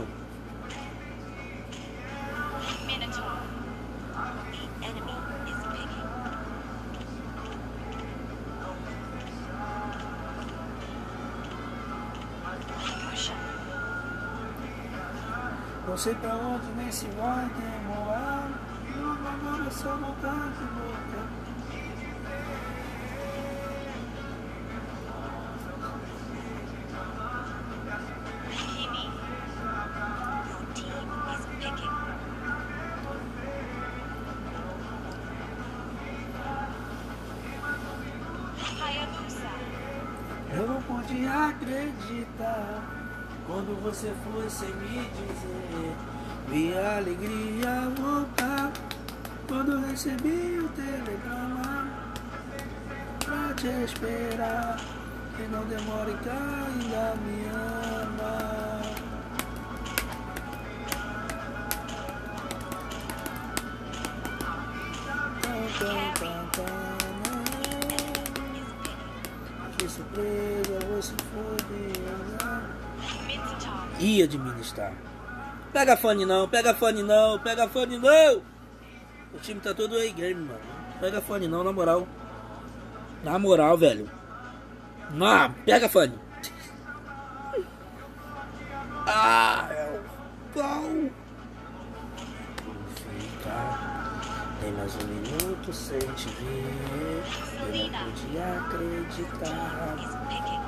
Minotaur. The enemy is picking. Pusha. Não sei pra onde nem se vai demorar, e o agora é só voltar de volta. Kimi. Your team is picking. Hayabusa. Eu não podia acreditar quando você foi sem me dizer. Vi a alegria voltar quando recebi o telegrama pra te esperar. Que não demore que ainda me ama. Tan, tan, tan, tan, que surpresa, você foi. Minotaur. E administrar. Pega fone não, pega fone não, pega fone não. O time tá todo aí game, mano. Pega fone não, na moral. Na moral, velho. Ah, pega fone. Ah, é o pau. Fica. Tem mais um minuto sem te ver. Eu não podia acreditar. Is picking.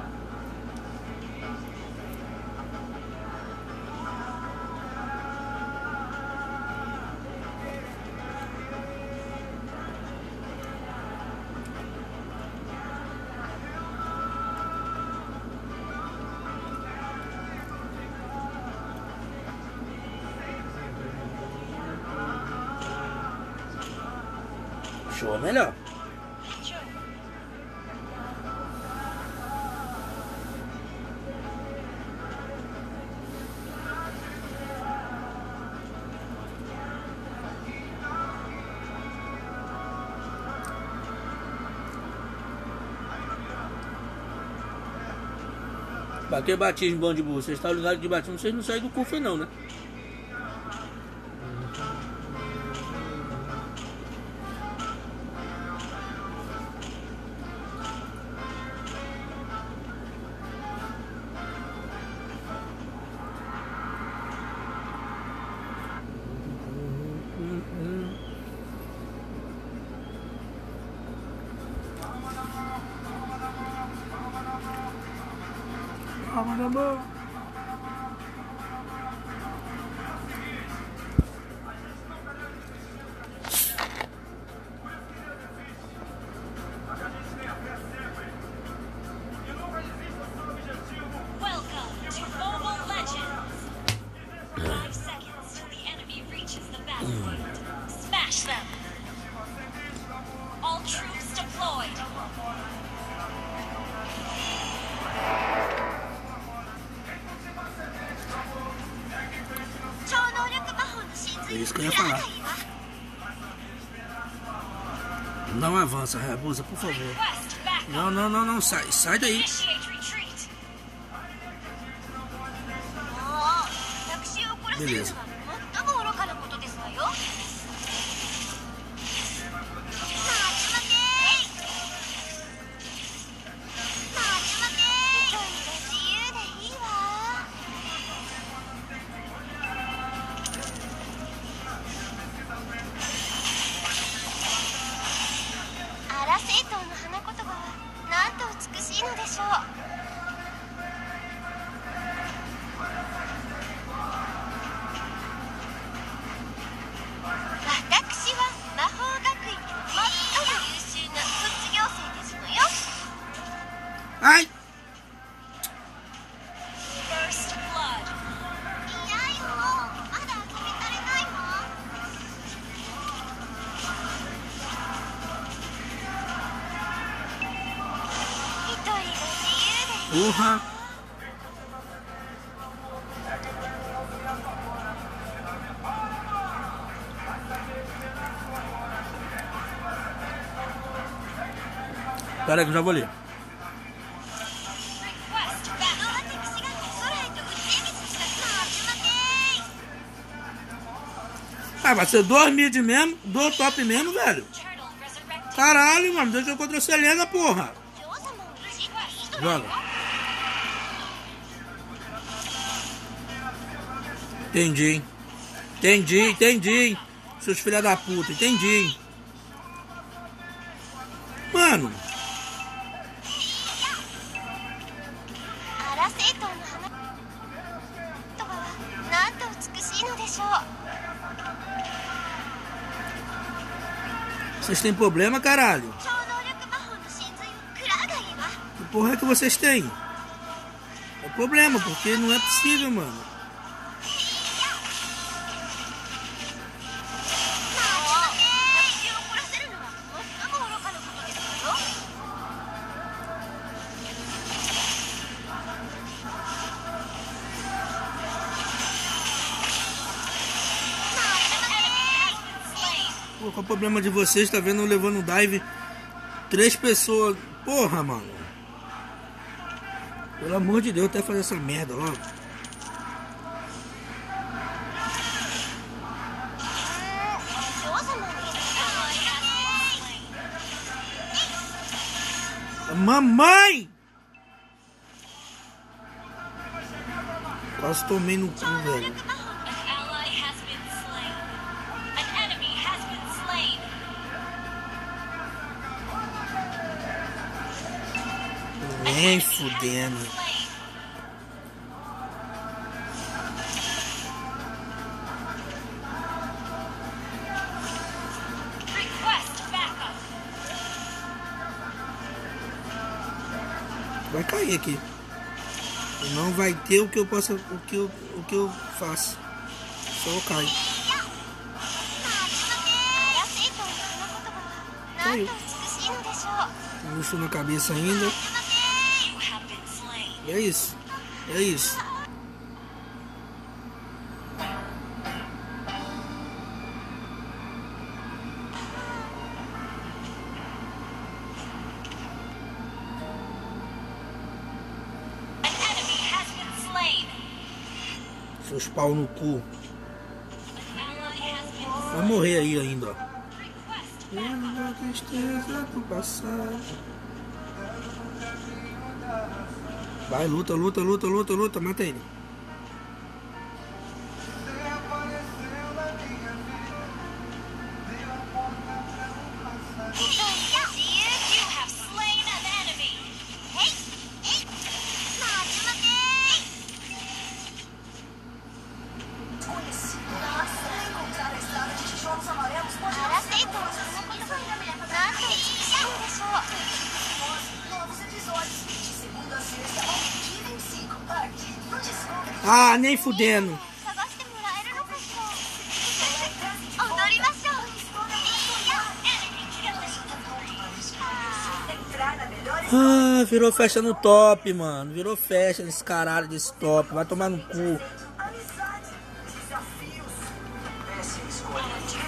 Show é melhor. Joe. Bater batismo bom de burro. Vocês estão ligados de batismo, vocês não saem do cofre não, né? Calma, meu amor. Welcome to Mobile Legends. Five seconds till the enemy reaches the battlefield. Smash them. All troops deployed. É isso que eu ia falar. Não avança, Hayabusa, por favor. Request backup. Não, não, não, não, sai, sai daí. Initiate retreat. Beleza. Ai! First blood. Porra! Pera aí que eu já vou ler. Request backup. Ah, vai ser dois mid mesmo, dois top mesmo, velho. Turtle resurrected. Caralho, mano, deixa eu contra a Selena, porra. Joga. Entendi. Entendi, entendi. Seus filha da puta, entendi. Mano. Vocês têm problema, caralho? Que porra é que vocês têm? É problema, porque não é possível, mano. Pô, qual o problema de vocês? Tá vendo eu levando dive? Três pessoas. Porra, mano. Pelo amor de Deus, até fazer essa merda logo. Mamãe! Quase tomei no cu, velho. Nem fudendo. Vai cair aqui. Não vai ter o que eu possa, o que eu, o que eu faço. Só cai. Caiu. Não estou na cabeça ainda. É isso. É isso. Seus pau no cu. Vai morrer aí ainda, ó. Lembra a tristeza do passado. Vai, luta, luta, luta, luta, luta. Mata ele. Ah, nem fudendo. Ah, virou festa no top, mano. Virou festa nesse caralho desse top. Vai tomar no cu. Amizade, desafios. Péssima escolha.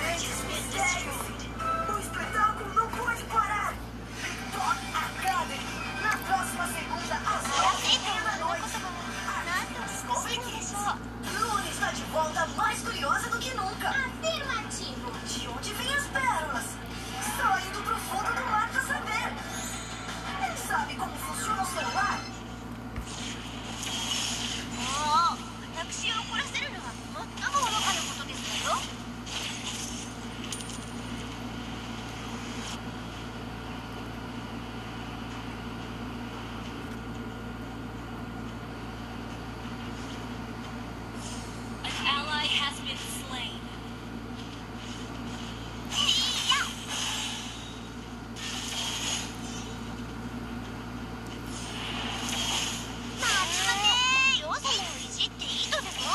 O espetáculo não pode parar. Top Academy. Na próxima segunda, às nove e meia da noite. Descobre que Luna está de volta mais curiosa do que nunca. Afirmativo. De onde vêm as pérolas? Saindo pro fundo do mar pra saber. Sabe como funciona o celular? もう私を怒らせるのは最も愚かなことですわよ。 An ally has been slain. 要素をいじっていいとでも？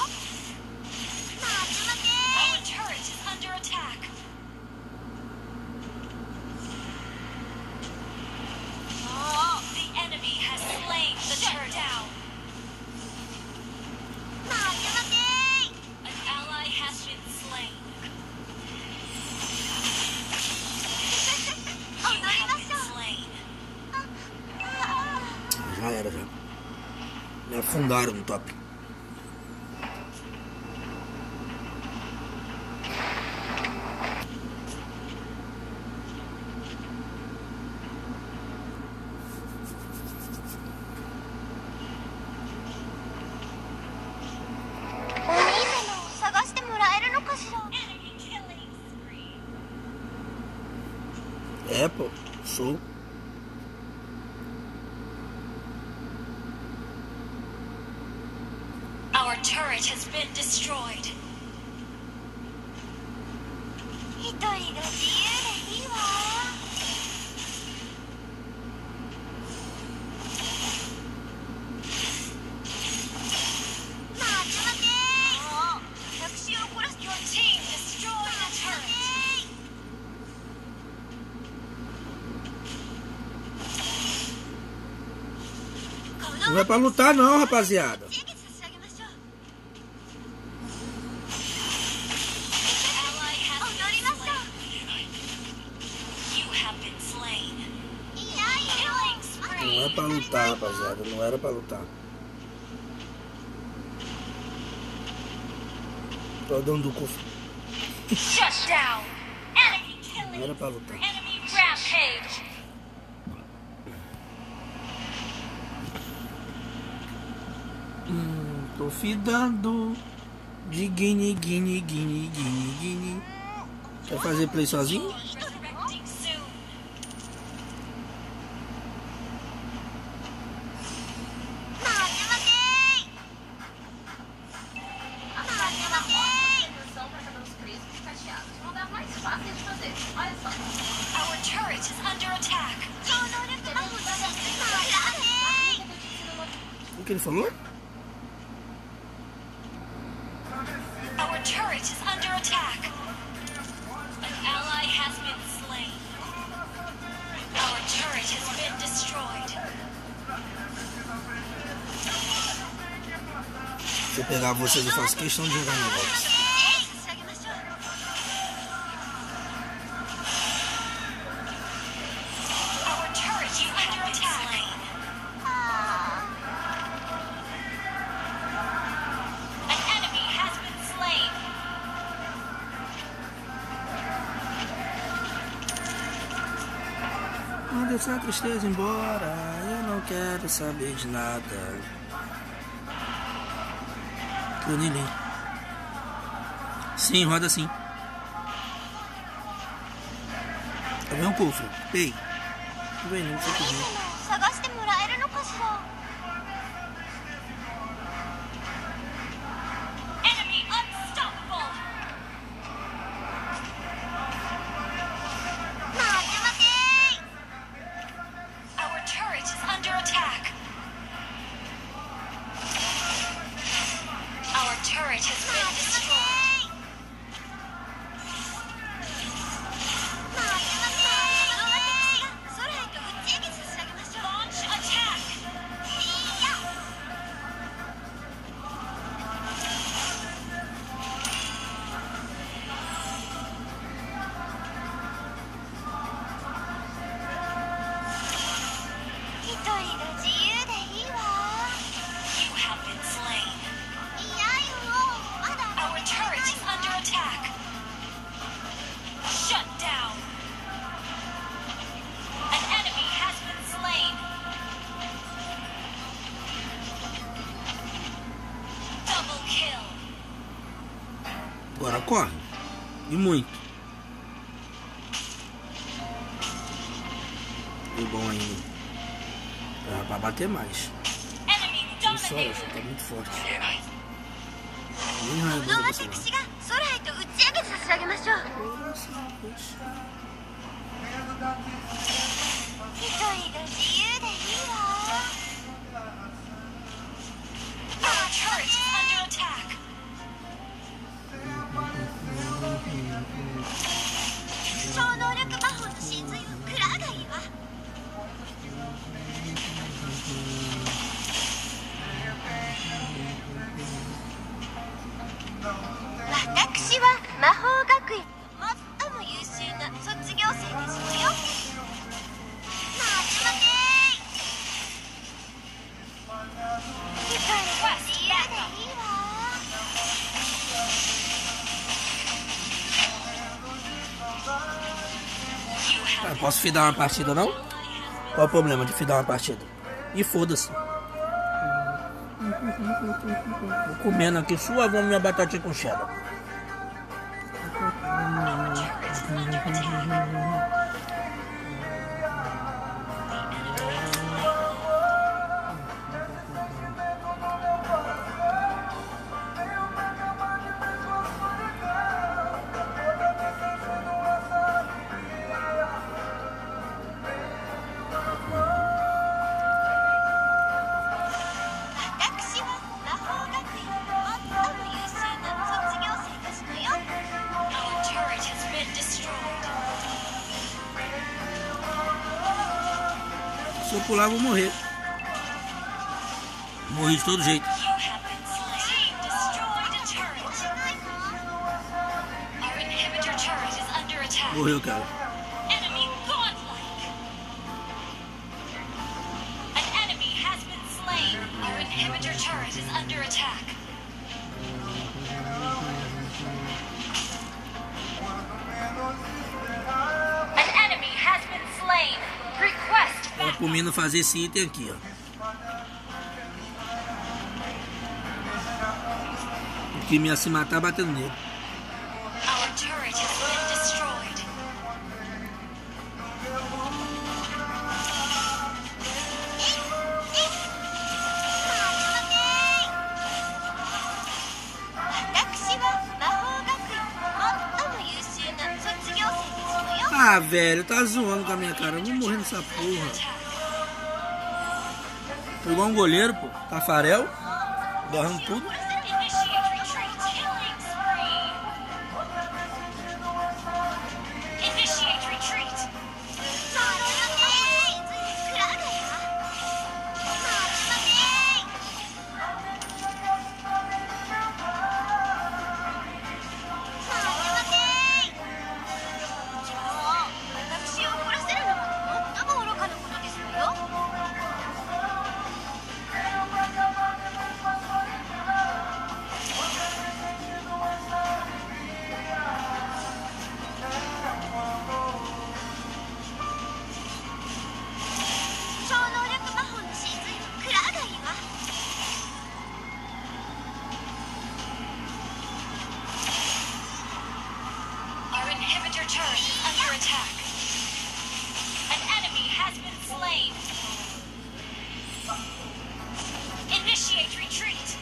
Our turret is under attack. The enemy has slain the turret down. An ally has been slain. You have been slain. Já era, já. Me afundaram no top. Enemy killing spree. É, pô. Sou. Our turret has been destroyed. 一人が自由でいいわ。 Your team destroyed a turret. Não é pra lutar não, rapaziada. Ally has been slain. You have been slain. Killing spree. Não é pra lutar, rapaziada. Não era pra lutar. Tô dando cu. Shut down. Enemy Não killing. era pra lutar. Enemy rampage. Hum, tô fidando de guine, guine, guine, guine, guine. Quer fazer play sozinho? Resurrecting soon. Our turret is under attack. O que ele falou? Our turret is under attack. An ally has been slain. Our turret has been destroyed. Se eu pegar vocês, eu faço questão de jogar no box. Our turret is under attack. An enemy has been slain. Manda essa tristeza embora. Eu não quero saber de nada. Tunilin. Sim, roda sim. Tá vendo, cofre? Ei. Não vem, não sei o que vem. 探してもらえるのかしら。 Enemy unstoppable. 待て待て。 Our turret is under attack. Our turret has been destroyed. 待て待て。その私が空へと打ち上げ差し上げましょう。 muito. E bom ainda. Dá pra bater mais. Enemy Não só, dominated. acho que tá muito forte. 見えない Nem こ raiva の desse 私 lado. が空へと打ち上げて差し上げましょう。一人が自由でいいわ。 Our turret is under attack. 超能力魔法の神髄を食らうがいいわ。私は魔法学院の最も優秀な卒業生ですのよ。待ちまけー。一人が自由でいいわ。 Ah, posso fidar uma partida não? Qual é o problema de fidar uma partida? E foda-se. Tô comendo aqui suavão minha batatinha com cheddar. Our turret has been destroyed. Se eu pular, eu vou morrer. Morri de todo jeito. You have been slain. Team destroyed a turret. Our inhibitor turret is under attack. Morreu, cara. Enemy godlike. An enemy has been slain. Our inhibitor turret is under attack. An enemy has been slain. Request Era backup. por mim não fazer esse item aqui, ó. O que me ia se matar batendo nele. Our turret has been destroyed. Ah, velho, tá zoando com a minha cara. Eu vou morrer nessa porra. Tô igual um goleiro, pô. Tafarel. Agarrando tudo. Initiate retreat. Killing spree. Initiate retreat. Our inhibitor turret is under attack. An enemy has been slain. Initiate retreat.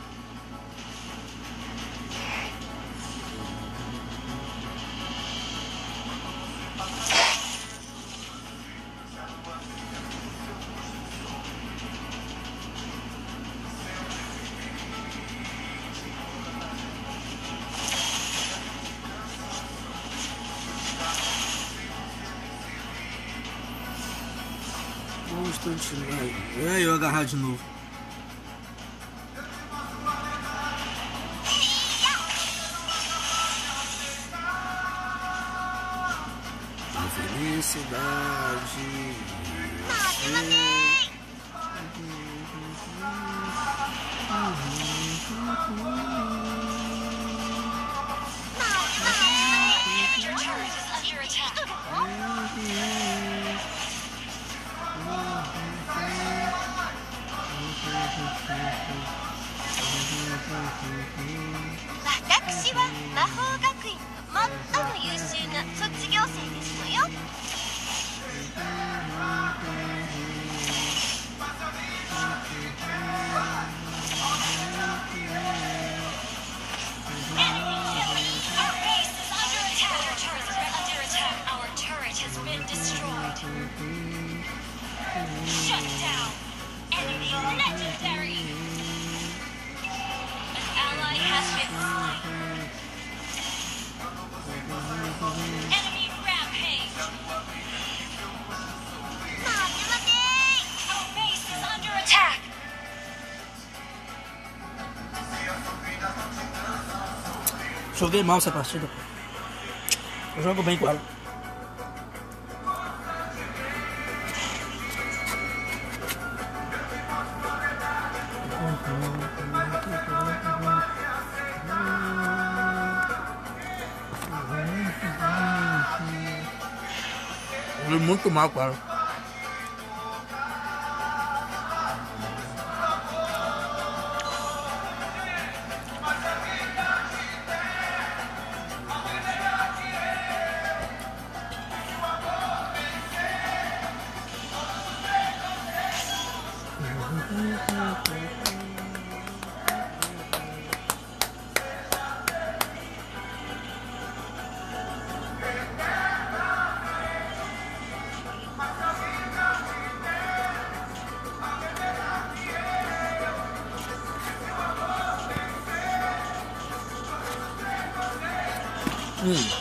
Um instantinho. Aí, aí eu agarrar de novo. A felicidade. Inhibitor turret is under attack. 私は魔法学院の最 been destroyed. Shut down. Enemy legendary. An ally has been slain. Enemy rampage. Our base is under attack. Joguei mal essa partida. Eu jogo bem com ela. Joguei muito mal com ela. Hum.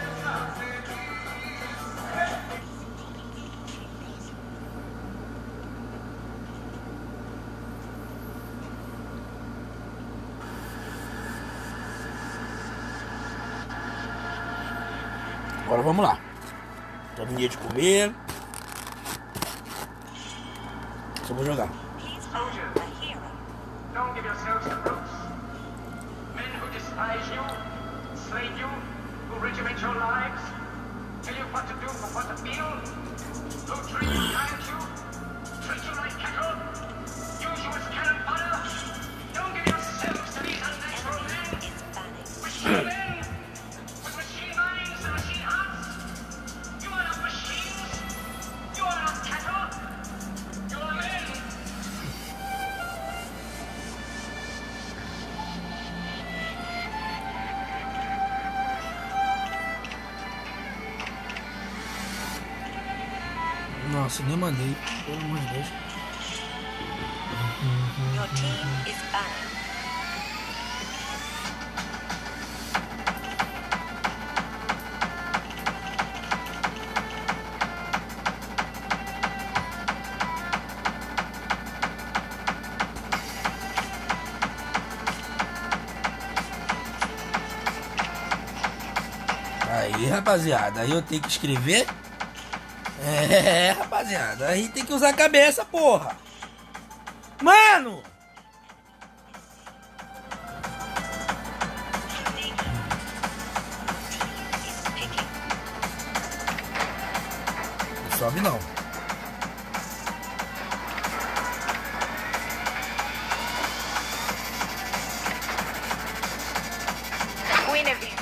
Agora vamos lá. Terminei de comer. Só vou jogar. Don't give yourselves to brutes. Men who despise you, slay you, who regiment your lives, tell you what to do for what to feel, who treat you kind you, treat you like cattle, use you as cannon fodder. Don't give yourselves to these unnatural men. Machine men with machine minds and machine hearts. You are not machines. You are not cattle. You are men. Nossa, nem mandei. Pelo amor de Deus. Your team is banned. Aí, rapaziada, aí eu tenho que escrever. É, rapaziada, aí tem que usar a cabeça, porra. Mano! Não sobe não. Guinevere.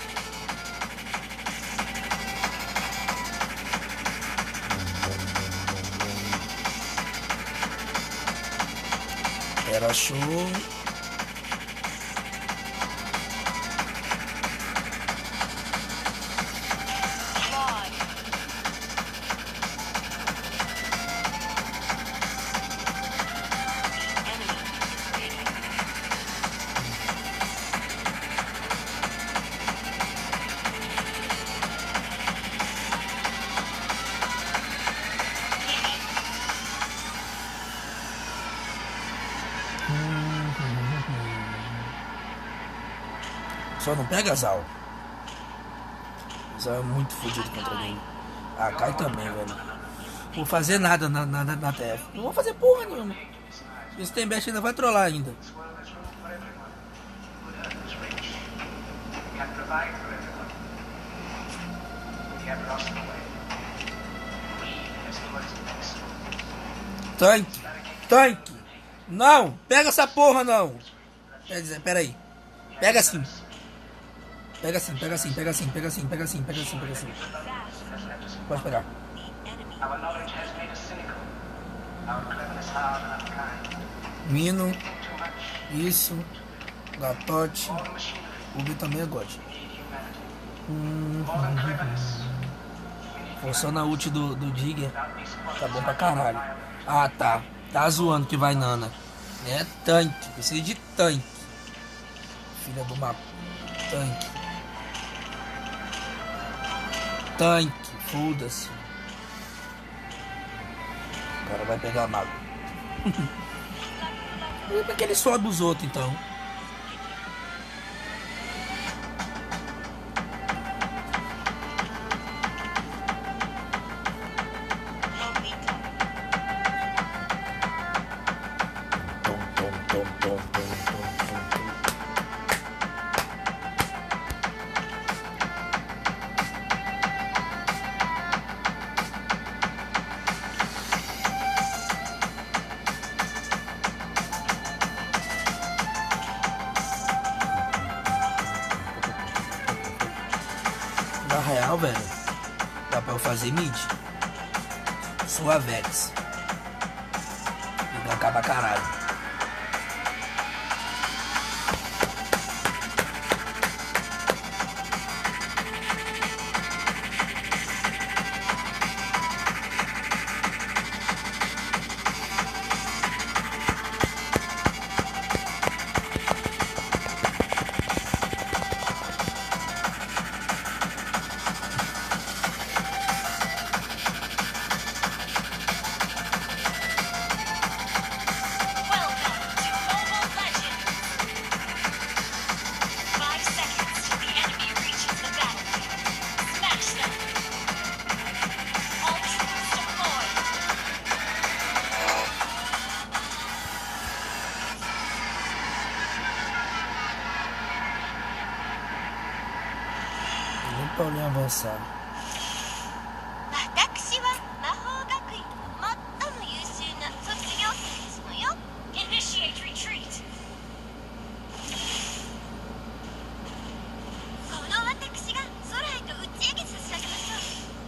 Era show. Só não pega Zal. Zal é muito fodido contra ele. A Kai também, velho. Não vou fazer nada na, na, na T F. Não vou fazer porra nenhuma. Esse Tembest ainda vai trollar ainda. Tanque! Tanque! Não! Pega essa porra não! Quer dizer, pera aí. Pega assim. Pega assim, pega assim, pega assim, pega assim, pega assim, pega assim, pega assim. Pode pegar. Mino. Isso. Gatote. Ubi também é God. Hum, hum, hum. Forçando a ult do, do Digger. Tá bom pra caralho. Ah, tá. Tá zoando que vai Nana. É tanque. Precisa de tanque. Filha do mapa. Tanque. Tanque. Foda-se. O cara vai pegar mago. Porque ele sobe os outros, então. Na real, velho, dá pra eu fazer mid. Suavex. E não acaba caralho. Pra alguém avançar. 私は魔法学院の最も優秀な卒業生ですのよ。 Initiate retreat. この私が空へと打ち上げ差し上げまし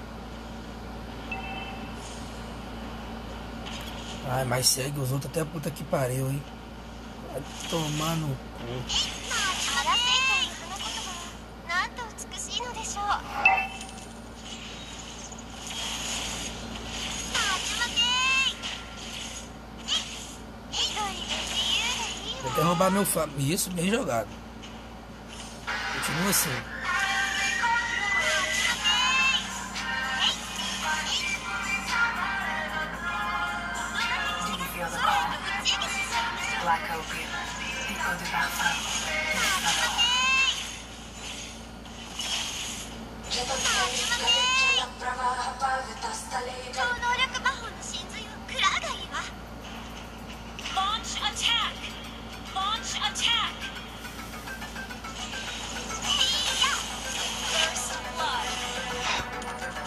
ょう。 Ai, mas segue os outros até a puta que pariu, hein? Vai tomar no cu. まあ、アラセイさんの花言葉はなんと美しいのでしょう。 Ele quer roubar meu fã. Isso, bem jogado. Continua assim. Do you feel the calm? Black opium, the eau de parfum, Launch attack. Launch attack. First blood.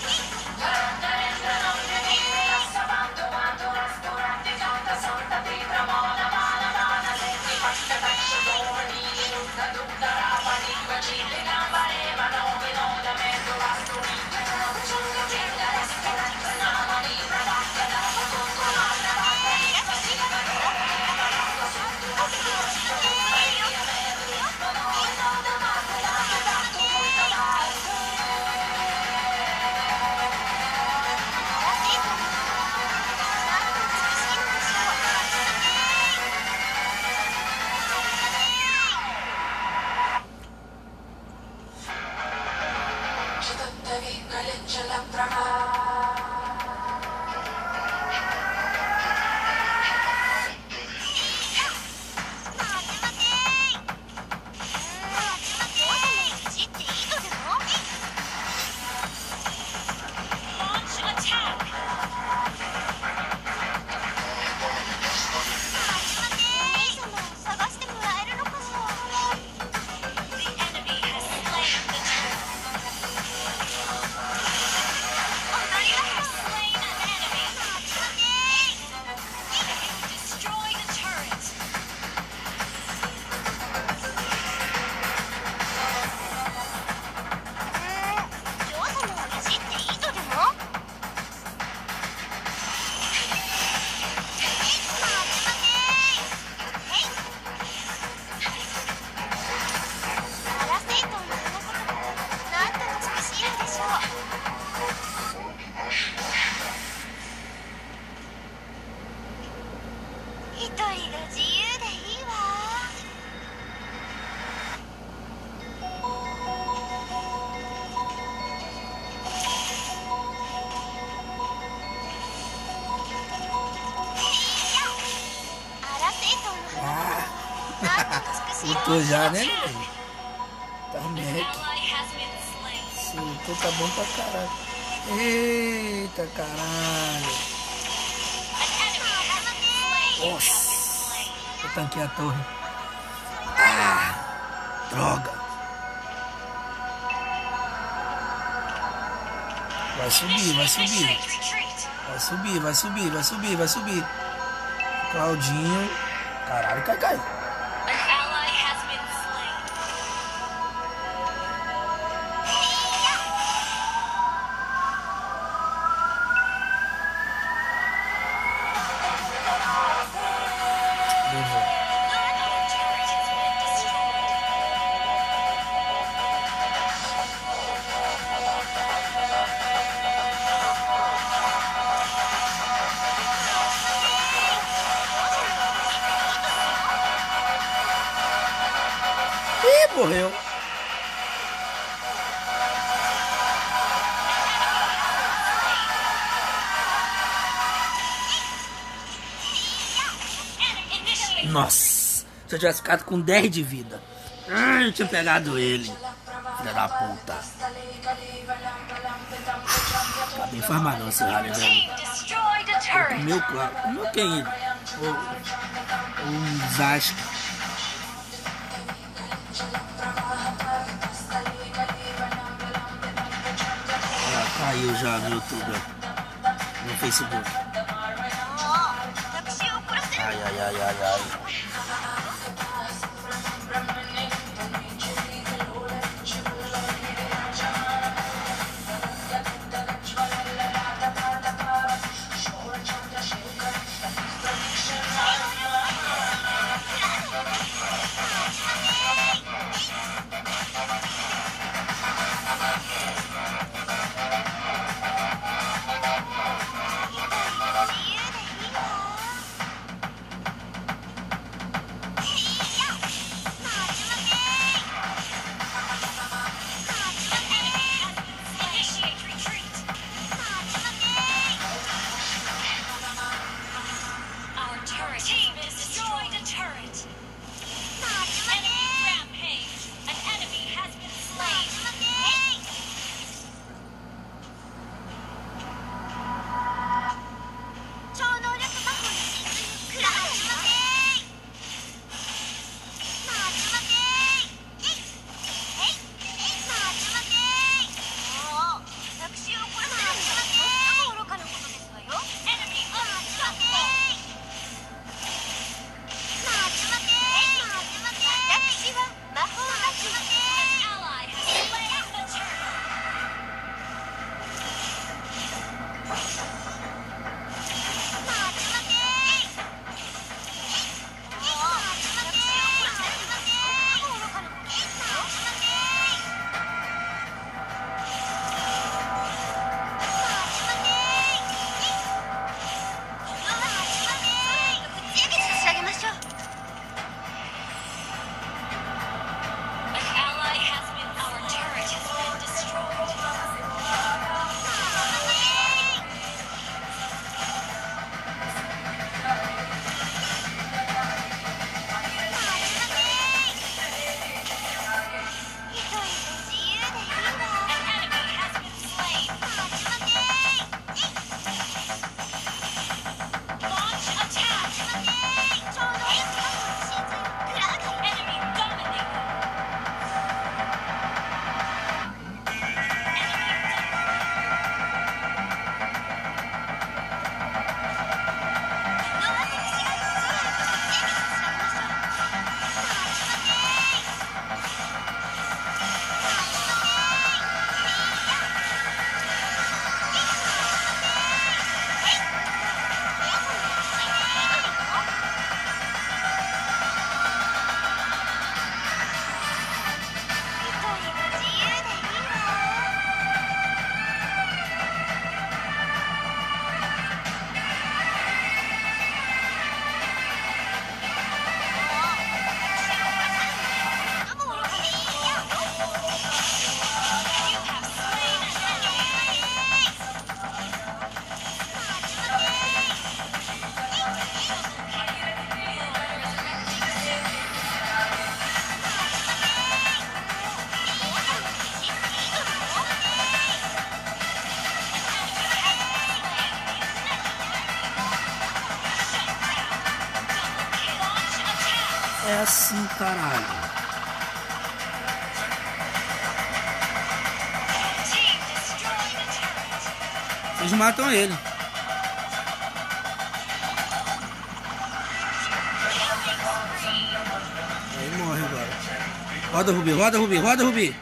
Launch attack. The enemy has slain the turtle. Soltou já, né? Tá Mac. Ally has been slain. Soltou, tá bom pra caralho. Eita caralho. An enemy has been slain. Nossa. Eu tanquei a torre. Ah, droga. Vai subir, vai subir. Initiate retreat. Vai subir, vai subir, vai subir, vai subir. Claudinho. Caralho, cai, cai. An ally has been slain. Levou. Our turret has been destroyed. Ih, morreu. Initiate. Nossa. Se eu tivesse ficado com dez de vida. Ai, eu tinha pegado ele. Filha da puta. Tá bem farmado não, esse rally, velho. Team destroyed a turret. Meu, claro. Não quem ele? O, um desastre. Já caiu já no YouTube. No Facebook. Ai, ai, ai, ai, ai. é assim, caralho. Eles matam ele. Aí morre agora. Roda, Rubi, roda, Rubi, roda, Rubi.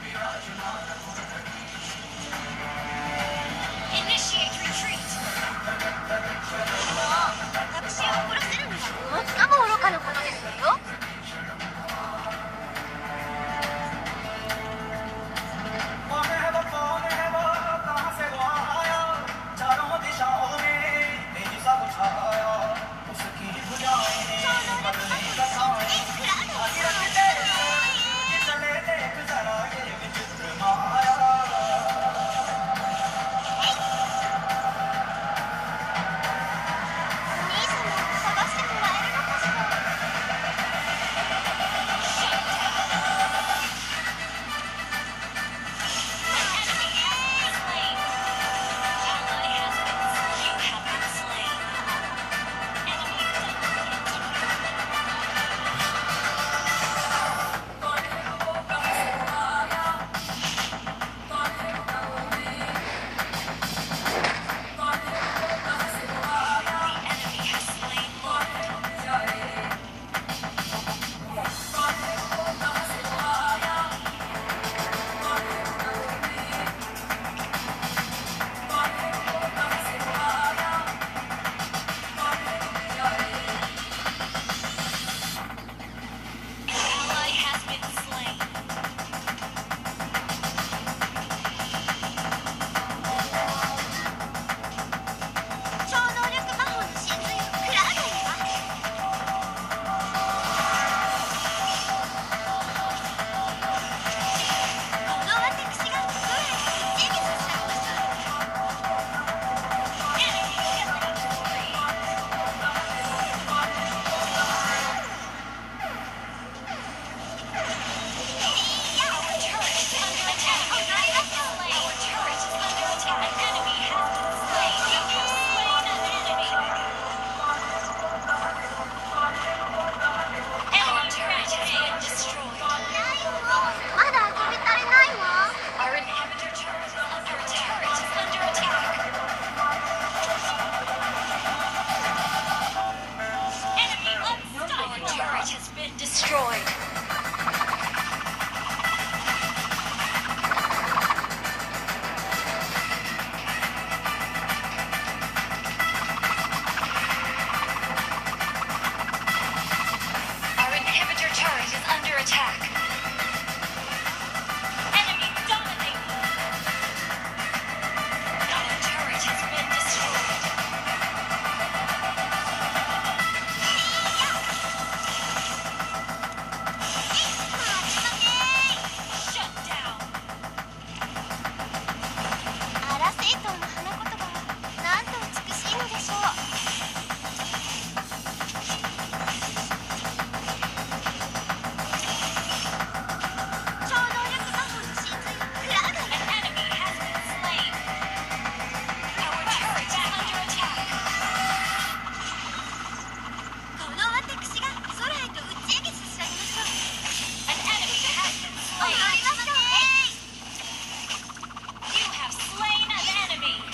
You have slain an enemy.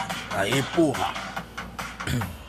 Aí, porra.